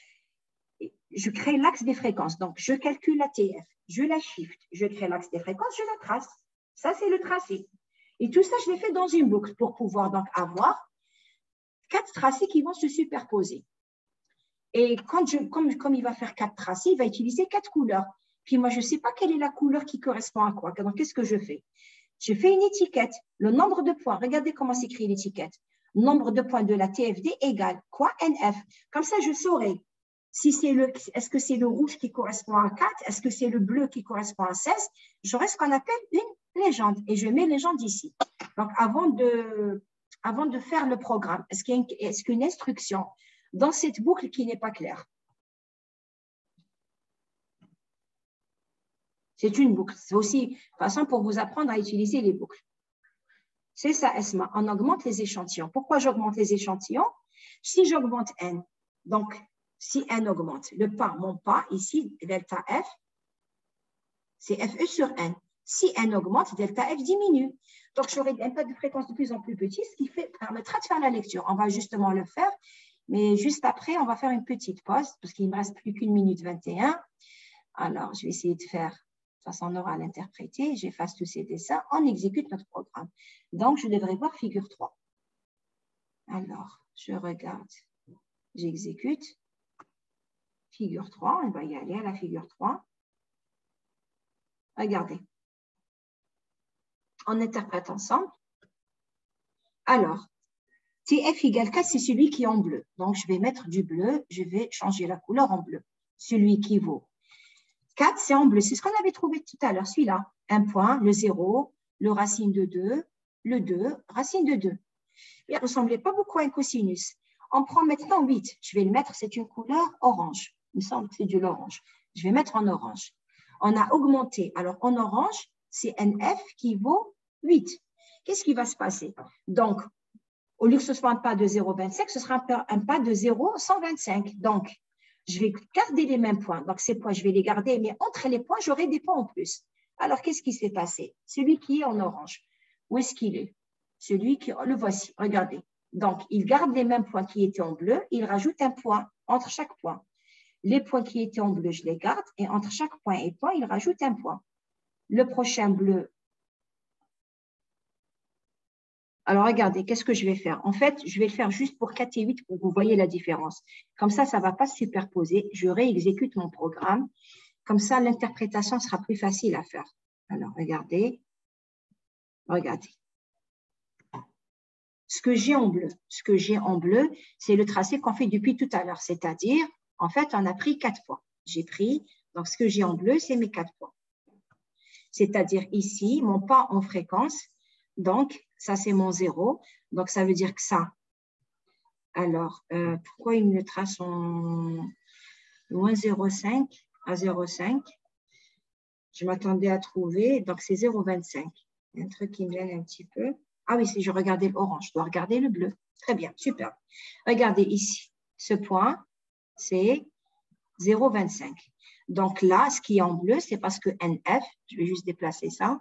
Je crée l'axe des fréquences, donc je calcule la T F, je la shift, je crée l'axe des fréquences, je la trace. Ça, c'est le tracé. Et tout ça, je l'ai fait dans une boucle pour pouvoir donc avoir quatre tracés qui vont se superposer. Et quand je, comme, comme il va faire quatre tracés, il va utiliser quatre couleurs. Puis moi, je ne sais pas quelle est la couleur qui correspond à quoi. Donc, qu'est-ce que je fais? Je fais une étiquette. Le nombre de points, regardez comment s'écrit l'étiquette. Nombre de points de la T F D égale quoi? N F. Comme ça, je saurai si c'est le, est-ce que c'est le rouge qui correspond à quatre? Est-ce que c'est le bleu qui correspond à seize? J'aurai ce qu'on appelle une légende. Et je mets légende ici. Donc, avant de, avant de faire le programme, est-ce qu'il y a une, est-ce qu'une instruction dans cette boucle qui n'est pas claire? C'est une boucle. C'est aussi une façon pour vous apprendre à utiliser les boucles. C'est ça, Esma. On augmente les échantillons. Pourquoi j'augmente les échantillons? Si j'augmente N, donc si N augmente, le pas, mon pas, ici, delta F, c'est F E sur N. Si N augmente, delta F diminue. Donc, j'aurai un pas de fréquence de plus en plus petit, ce qui fait, permettra de faire la lecture. On va justement le faire. Mais juste après, on va faire une petite pause parce qu'il ne me reste plus qu'une minute vingt et un. Alors, je vais essayer de faire, de toute façon, on aura à l'interpréter. J'efface tous ces dessins. On exécute notre programme. Donc, je devrais voir figure trois. Alors, je regarde. J'exécute. Figure trois, on va y aller à la figure trois. Regardez. On interprète ensemble. Alors, T F égale quatre, c'est celui qui est en bleu. Donc, je vais mettre du bleu. Je vais changer la couleur en bleu. Celui qui vaut quatre, c'est en bleu. C'est ce qu'on avait trouvé tout à l'heure, celui-là. Un point, le zéro, le racine de deux, le deux, racine de deux. Il ne ressemblait pas beaucoup à un cosinus. On prend maintenant huit. Je vais le mettre, c'est une couleur orange. Il me semble que c'est de l'orange. Je vais mettre en orange. On a augmenté. Alors, en orange, c'est N F qui vaut huit. Qu'est-ce qui va se passer? Donc, au lieu que ce soit un pas de zéro virgule vingt-cinq, ce sera un pas de zéro virgule cent vingt-cinq. Donc, je vais garder les mêmes points. Donc, ces points, je vais les garder, mais entre les points, j'aurai des points en plus. Alors, qu'est-ce qui s'est passé? Celui qui est en orange, où est-ce qu'il est? Celui qui, le voici, regardez. Donc, il garde les mêmes points qui étaient en bleu, il rajoute un point entre chaque point. Les points qui étaient en bleu, je les garde, et entre chaque point et point, il rajoute un point. Le prochain bleu. Alors, regardez, qu'est-ce que je vais faire? En fait, je vais le faire juste pour quatre et huit pour que vous voyez la différence. Comme ça, ça ne va pas se superposer. Je réexécute mon programme. Comme ça, l'interprétation sera plus facile à faire. Alors, regardez. Regardez. Ce que j'ai en bleu, ce que j'ai en bleu, c'est le tracé qu'on fait depuis tout à l'heure. C'est-à-dire, en fait, on a pris quatre points. J'ai pris, donc ce que j'ai en bleu, c'est mes quatre points. C'est-à-dire ici, mon pas en fréquence. Donc, ça, c'est mon zéro. Donc, ça veut dire que ça. Alors, euh, pourquoi il me le trace en moins zéro virgule cinq à zéro virgule cinq? Je m'attendais à trouver. Donc, c'est zéro virgule vingt-cinq. Il y a un truc qui me gêne un petit peu. Ah oui, si je regardais l'orange, je dois regarder le bleu. Très bien, super. Regardez ici. Ce point, c'est zéro virgule vingt-cinq. Donc là, ce qui est en bleu, c'est parce que N F, je vais juste déplacer ça.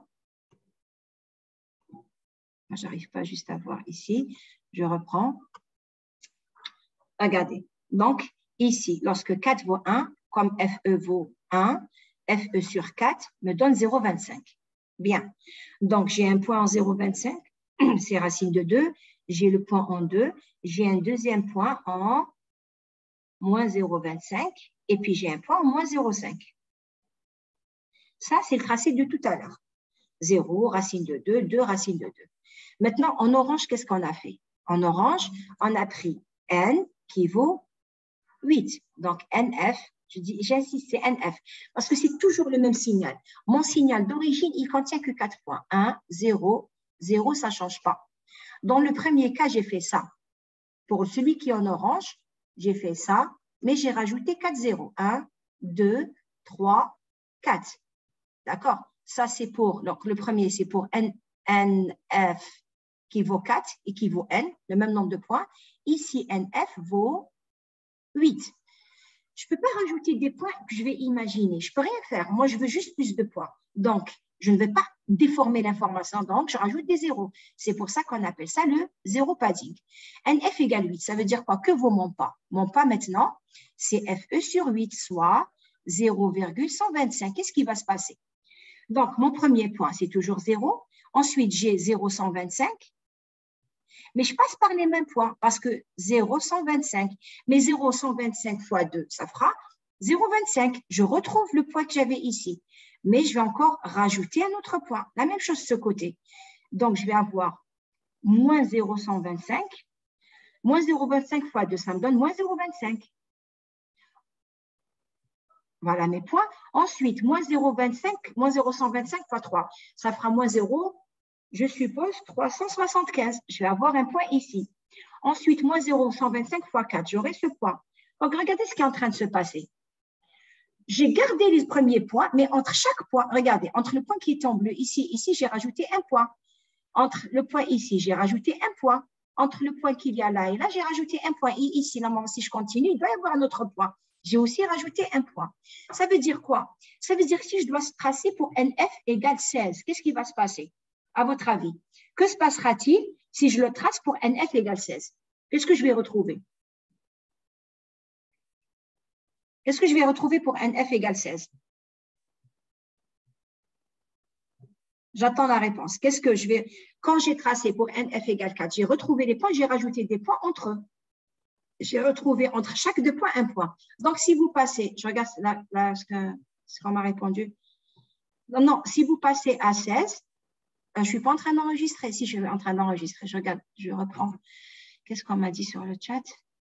Je n'arrive pas juste à voir ici. Je reprends. Regardez. Donc, ici, lorsque quatre vaut un, comme F E vaut un, F E sur quatre me donne zéro virgule vingt-cinq. Bien. Donc, j'ai un point en zéro virgule vingt-cinq, c'est racine de deux. J'ai le point en deux. J'ai un deuxième point en moins zéro virgule vingt-cinq. Et puis, j'ai un point en moins zéro virgule cinq. Ça, c'est le tracé de tout à l'heure. zéro, racine de deux, deux, racine de deux. Maintenant, en orange, qu'est-ce qu'on a fait? En orange, on a pris N qui vaut huit. Donc, N F, je dis, j'insiste, c'est N F, parce que c'est toujours le même signal. Mon signal d'origine, il contient que quatre points. un, zéro, zéro, ça ne change pas. Dans le premier cas, j'ai fait ça. Pour celui qui est en orange, j'ai fait ça, mais j'ai rajouté quatre zéros. un, deux, trois, quatre. D'accord? Ça, c'est pour, donc le premier, c'est pour N, N F qui vaut quatre et qui vaut N, le même nombre de points. Ici, N F vaut huit. Je ne peux pas rajouter des points que je vais imaginer. Je ne peux rien faire. Moi, je veux juste plus de points. Donc, je ne vais pas déformer l'information. Donc, je rajoute des zéros. C'est pour ça qu'on appelle ça le zéro padding. N F égale huit. Ça veut dire quoi? Que vaut mon pas? Mon pas maintenant, c'est F E sur huit, soit zéro virgule cent vingt-cinq. Qu'est-ce qui va se passer? Donc, mon premier point, c'est toujours zéro. Ensuite, j'ai zéro virgule cent vingt-cinq. Mais je passe par les mêmes points parce que zéro virgule cent vingt-cinq. Mais zéro virgule cent vingt-cinq fois deux, ça fera zéro virgule vingt-cinq. Je retrouve le point que j'avais ici. Mais je vais encore rajouter un autre point. La même chose de ce côté. Donc, je vais avoir moins zéro virgule cent vingt-cinq. Moins zéro virgule vingt-cinq fois deux, ça me donne moins zéro virgule vingt-cinq. Voilà mes points. Ensuite, moins zéro virgule vingt-cinq, moins zéro virgule cent vingt-cinq fois trois. Ça fera moins zéro, je suppose, trois cent soixante-quinze. Je vais avoir un point ici. Ensuite, moins zéro virgule cent vingt-cinq fois quatre, j'aurai ce point. Donc, regardez ce qui est en train de se passer. J'ai gardé les premiers points, mais entre chaque point, regardez, entre le point qui est en bleu ici, ici, j'ai rajouté un point. Entre le point ici, j'ai rajouté un point. Entre le point qu'il y a là et là, j'ai rajouté un point. Et ici, normalement, si je continue, il doit y avoir un autre point. J'ai aussi rajouté un point. Ça veut dire quoi? Ça veut dire que si je dois tracer pour N F égale seize, qu'est-ce qui va se passer, à votre avis? Que se passera-t-il si je le trace pour N F égale seize? Qu'est-ce que je vais retrouver? Qu'est-ce que je vais retrouver pour N F égale seize? J'attends la réponse. Qu'est-ce que je vais… Quand j'ai tracé pour N F égale quatre, j'ai retrouvé les points, j'ai rajouté des points entre eux. J'ai retrouvé entre chaque deux points un point. Donc, si vous passez… Je regarde là, là ce qu'on ce qu'on m'a répondu. Non, non, si vous passez à seize, je ne suis pas en train d'enregistrer. Si je suis en train d'enregistrer, je regarde, je reprends. Qu'est-ce qu'on m'a dit sur le chat?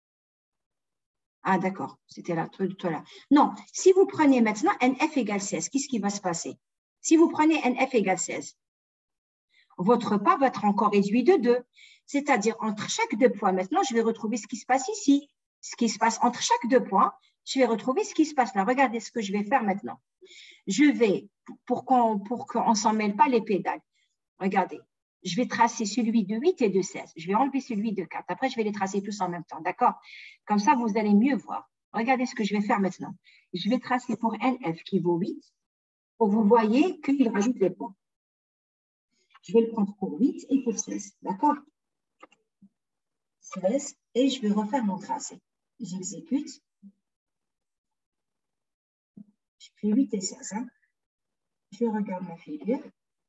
Ah, d'accord, c'était là, tout, tout là. Non, si vous prenez maintenant N F égale seize, qu'est-ce qui va se passer? Si vous prenez N F égale seize, votre pas va être encore réduit de deux. C'est-à-dire, entre chaque deux points, maintenant, je vais retrouver ce qui se passe ici. Ce qui se passe entre chaque deux points, je vais retrouver ce qui se passe là. Regardez ce que je vais faire maintenant. Je vais, pour qu'on pour qu'on ne s'en mêle pas les pédales, regardez, je vais tracer celui de huit et de seize. Je vais enlever celui de quatre. Après, je vais les tracer tous en même temps, d'accord? Comme ça, vous allez mieux voir. Regardez ce que je vais faire maintenant. Je vais tracer pour N F qui vaut huit, pour que vous voyez qu'il rajoute les points. Je vais le prendre pour huit et pour seize, d'accord? seize, et je vais refaire mon tracé. J'exécute. Je fais huit et seize. Hein. Je regarde ma figure.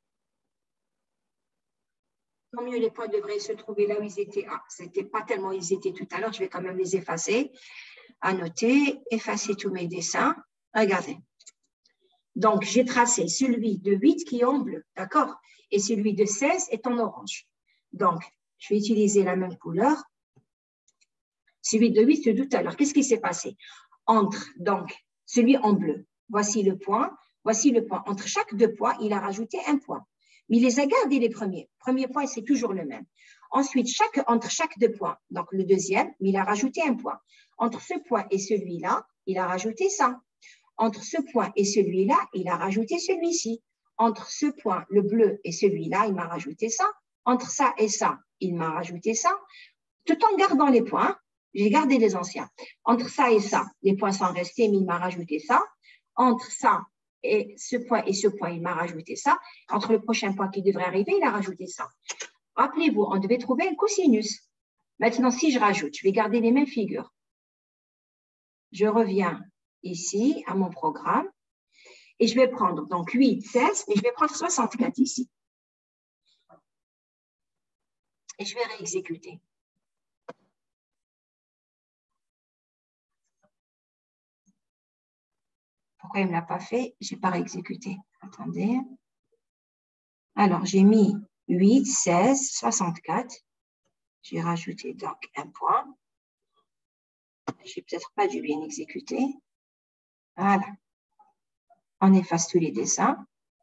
Tant mieux, les points devraient se trouver là où ils étaient. Ah, c'était pas tellement où ils étaient tout à l'heure. Je vais quand même les effacer. Annoter, effacer tous mes dessins. Regardez. Donc, j'ai tracé celui de huit qui est en bleu, d'accord? Et celui de seize est en orange. Donc, je vais utiliser la même couleur. Celui de huit de tout à l'heure. Qu'est-ce qui s'est passé? Entre, donc, celui en bleu. Voici le point. Voici le point. Entre chaque deux points, il a rajouté un point. Mais il les a gardés les premiers. Premier point, c'est toujours le même. Ensuite, chaque, entre chaque deux points, donc le deuxième, il a rajouté un point. Entre ce point et celui-là, il a rajouté ça. Entre ce point et celui-là, il a rajouté celui-ci. Entre ce point, le bleu, et celui-là, il m'a rajouté ça. Entre ça et ça, il m'a rajouté ça. Tout en gardant les points, j'ai gardé les anciens. Entre ça et ça, les points sont restés, mais il m'a rajouté ça. Entre ça et ce point et ce point, il m'a rajouté ça. Entre le prochain point qui devrait arriver, il a rajouté ça. Rappelez-vous, on devait trouver un cosinus. Maintenant, si je rajoute, je vais garder les mêmes figures. Je reviens ici à mon programme et je vais prendre donc huit, seize, mais je vais prendre soixante-quatre ici. Et je vais réexécuter. Pourquoi il ne me l'a pas fait? Je n'ai pas réexécuté. Attendez. Alors, j'ai mis huit, seize, soixante-quatre. J'ai rajouté donc un point. Je n'ai peut-être pas dû bien exécuter. Voilà. On efface tous les dessins.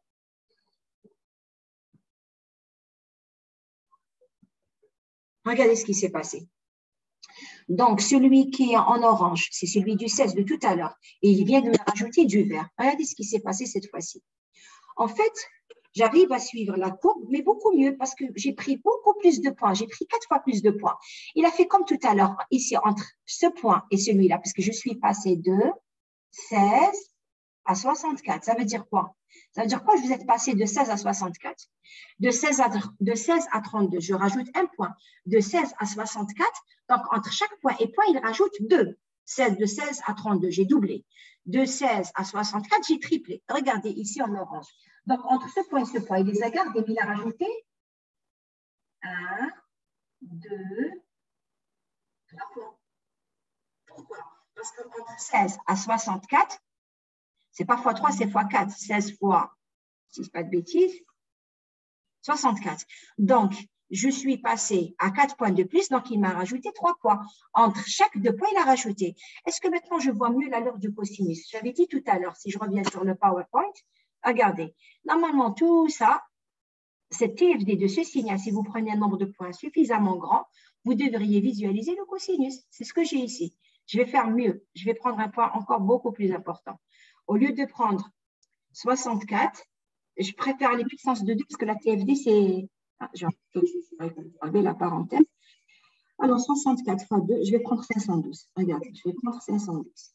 Regardez ce qui s'est passé. Donc, celui qui est en orange, c'est celui du seize de tout à l'heure. Et il vient de me rajouter du vert. Regardez ce qui s'est passé cette fois-ci. En fait, j'arrive à suivre la courbe, mais beaucoup mieux parce que j'ai pris beaucoup plus de points. J'ai pris quatre fois plus de points. Il a fait comme tout à l'heure, ici, entre ce point et celui-là, parce que je suis passé de seize à soixante-quatre. Ça veut dire quoi? Ça veut dire quoi? Vous êtes passé de seize à soixante-quatre. De seize à, de seize à trente-deux, je rajoute un point. De seize à soixante-quatre, donc entre chaque point et point, il rajoute deux. seize, de seize à trente-deux, j'ai doublé. De seize à soixante-quatre, j'ai triplé. Regardez ici en orange. Donc, entre ce point et ce point, il les a gardés, il a rajouté un, deux, trois points. Pourquoi? Parce qu'entre seize à soixante-quatre, c'est pas fois trois, c'est fois quatre. seize fois, si je ne dis pas de bêtises, soixante-quatre. Donc, je suis passée à quatre points de plus, donc il m'a rajouté trois points. Entre chaque deux points, il a rajouté. Est-ce que maintenant, je vois mieux l'allure du cosinus? J'avais dit tout à l'heure, si je reviens sur le PowerPoint, regardez, normalement, tout ça, cette T F D de ce signal, si vous prenez un nombre de points suffisamment grand, vous devriez visualiser le cosinus. C'est ce que j'ai ici. Je vais faire mieux. Je vais prendre un point encore beaucoup plus important. Au lieu de prendre soixante-quatre, je préfère les puissances de deux parce que la T F D, c'est… Ah, je vais enlever la parenthèse. Alors, soixante-quatre fois deux, je vais prendre cinq cent douze. Regardez, je vais prendre cinq cent douze.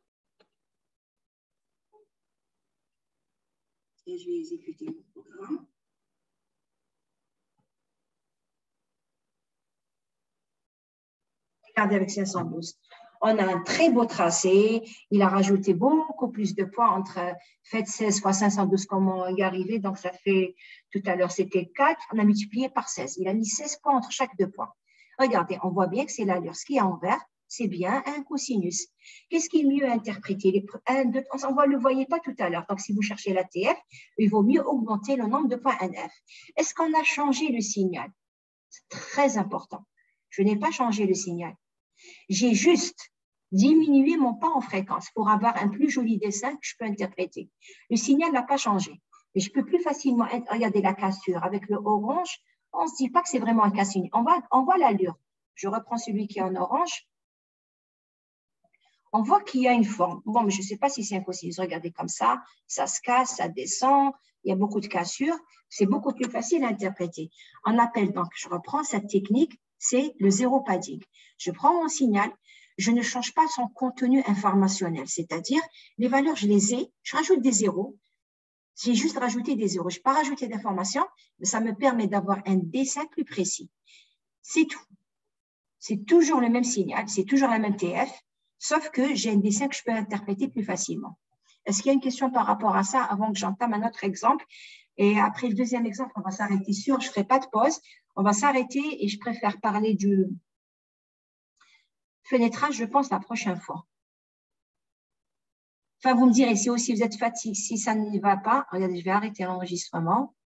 Et je vais exécuter le programme. Regardez avec cinq cent douze. On a un très beau tracé. Il a rajouté beaucoup plus de points entre faites seize fois cinq cent douze, comment y arriver. Donc, ça fait, tout à l'heure, c'était quatre. On a multiplié par seize. Il a mis seize points entre chaque deux points. Regardez, on voit bien que c'est l'allure. Ce qui est en vert, c'est bien un cosinus. Qu'est-ce qui est mieux interprété? Les, un, deux, on ne le voyait pas tout à l'heure. Donc, si vous cherchez la T F, il vaut mieux augmenter le nombre de points N F. Est-ce qu'on a changé le signal? C'est très important. Je n'ai pas changé le signal. J'ai juste diminué mon pas en fréquence pour avoir un plus joli dessin que je peux interpréter. Le signal n'a pas changé. Mais je peux plus facilement regarder la cassure. Avec le orange, on ne se dit pas que c'est vraiment un cassure. On voit, on voit l'allure. Je reprends celui qui est en orange. On voit qu'il y a une forme. Bon, mais je ne sais pas si c'est un cosinus. Regardez comme ça, ça se casse, ça descend. Il y a beaucoup de cassures. C'est beaucoup plus facile à interpréter. On appelle donc, je reprends cette technique, c'est le zéro padding. Je prends mon signal, je ne change pas son contenu informationnel, c'est-à-dire les valeurs, je les ai, je rajoute des zéros, j'ai juste rajouté des zéros, je n'ai pas rajouté d'informations, mais ça me permet d'avoir un dessin plus précis. C'est tout. C'est toujours le même signal, c'est toujours la même T F, sauf que j'ai un dessin que je peux interpréter plus facilement. Est-ce qu'il y a une question par rapport à ça avant que j'entame un autre exemple? Et après le deuxième exemple, on va s'arrêter sur, je ne ferai pas de pause, on va s'arrêter et je préfère parler du fenêtrage, je pense, la prochaine fois. Enfin, vous me direz, si aussi vous êtes fatigué, si ça n'y va pas, regardez, je vais arrêter l'enregistrement.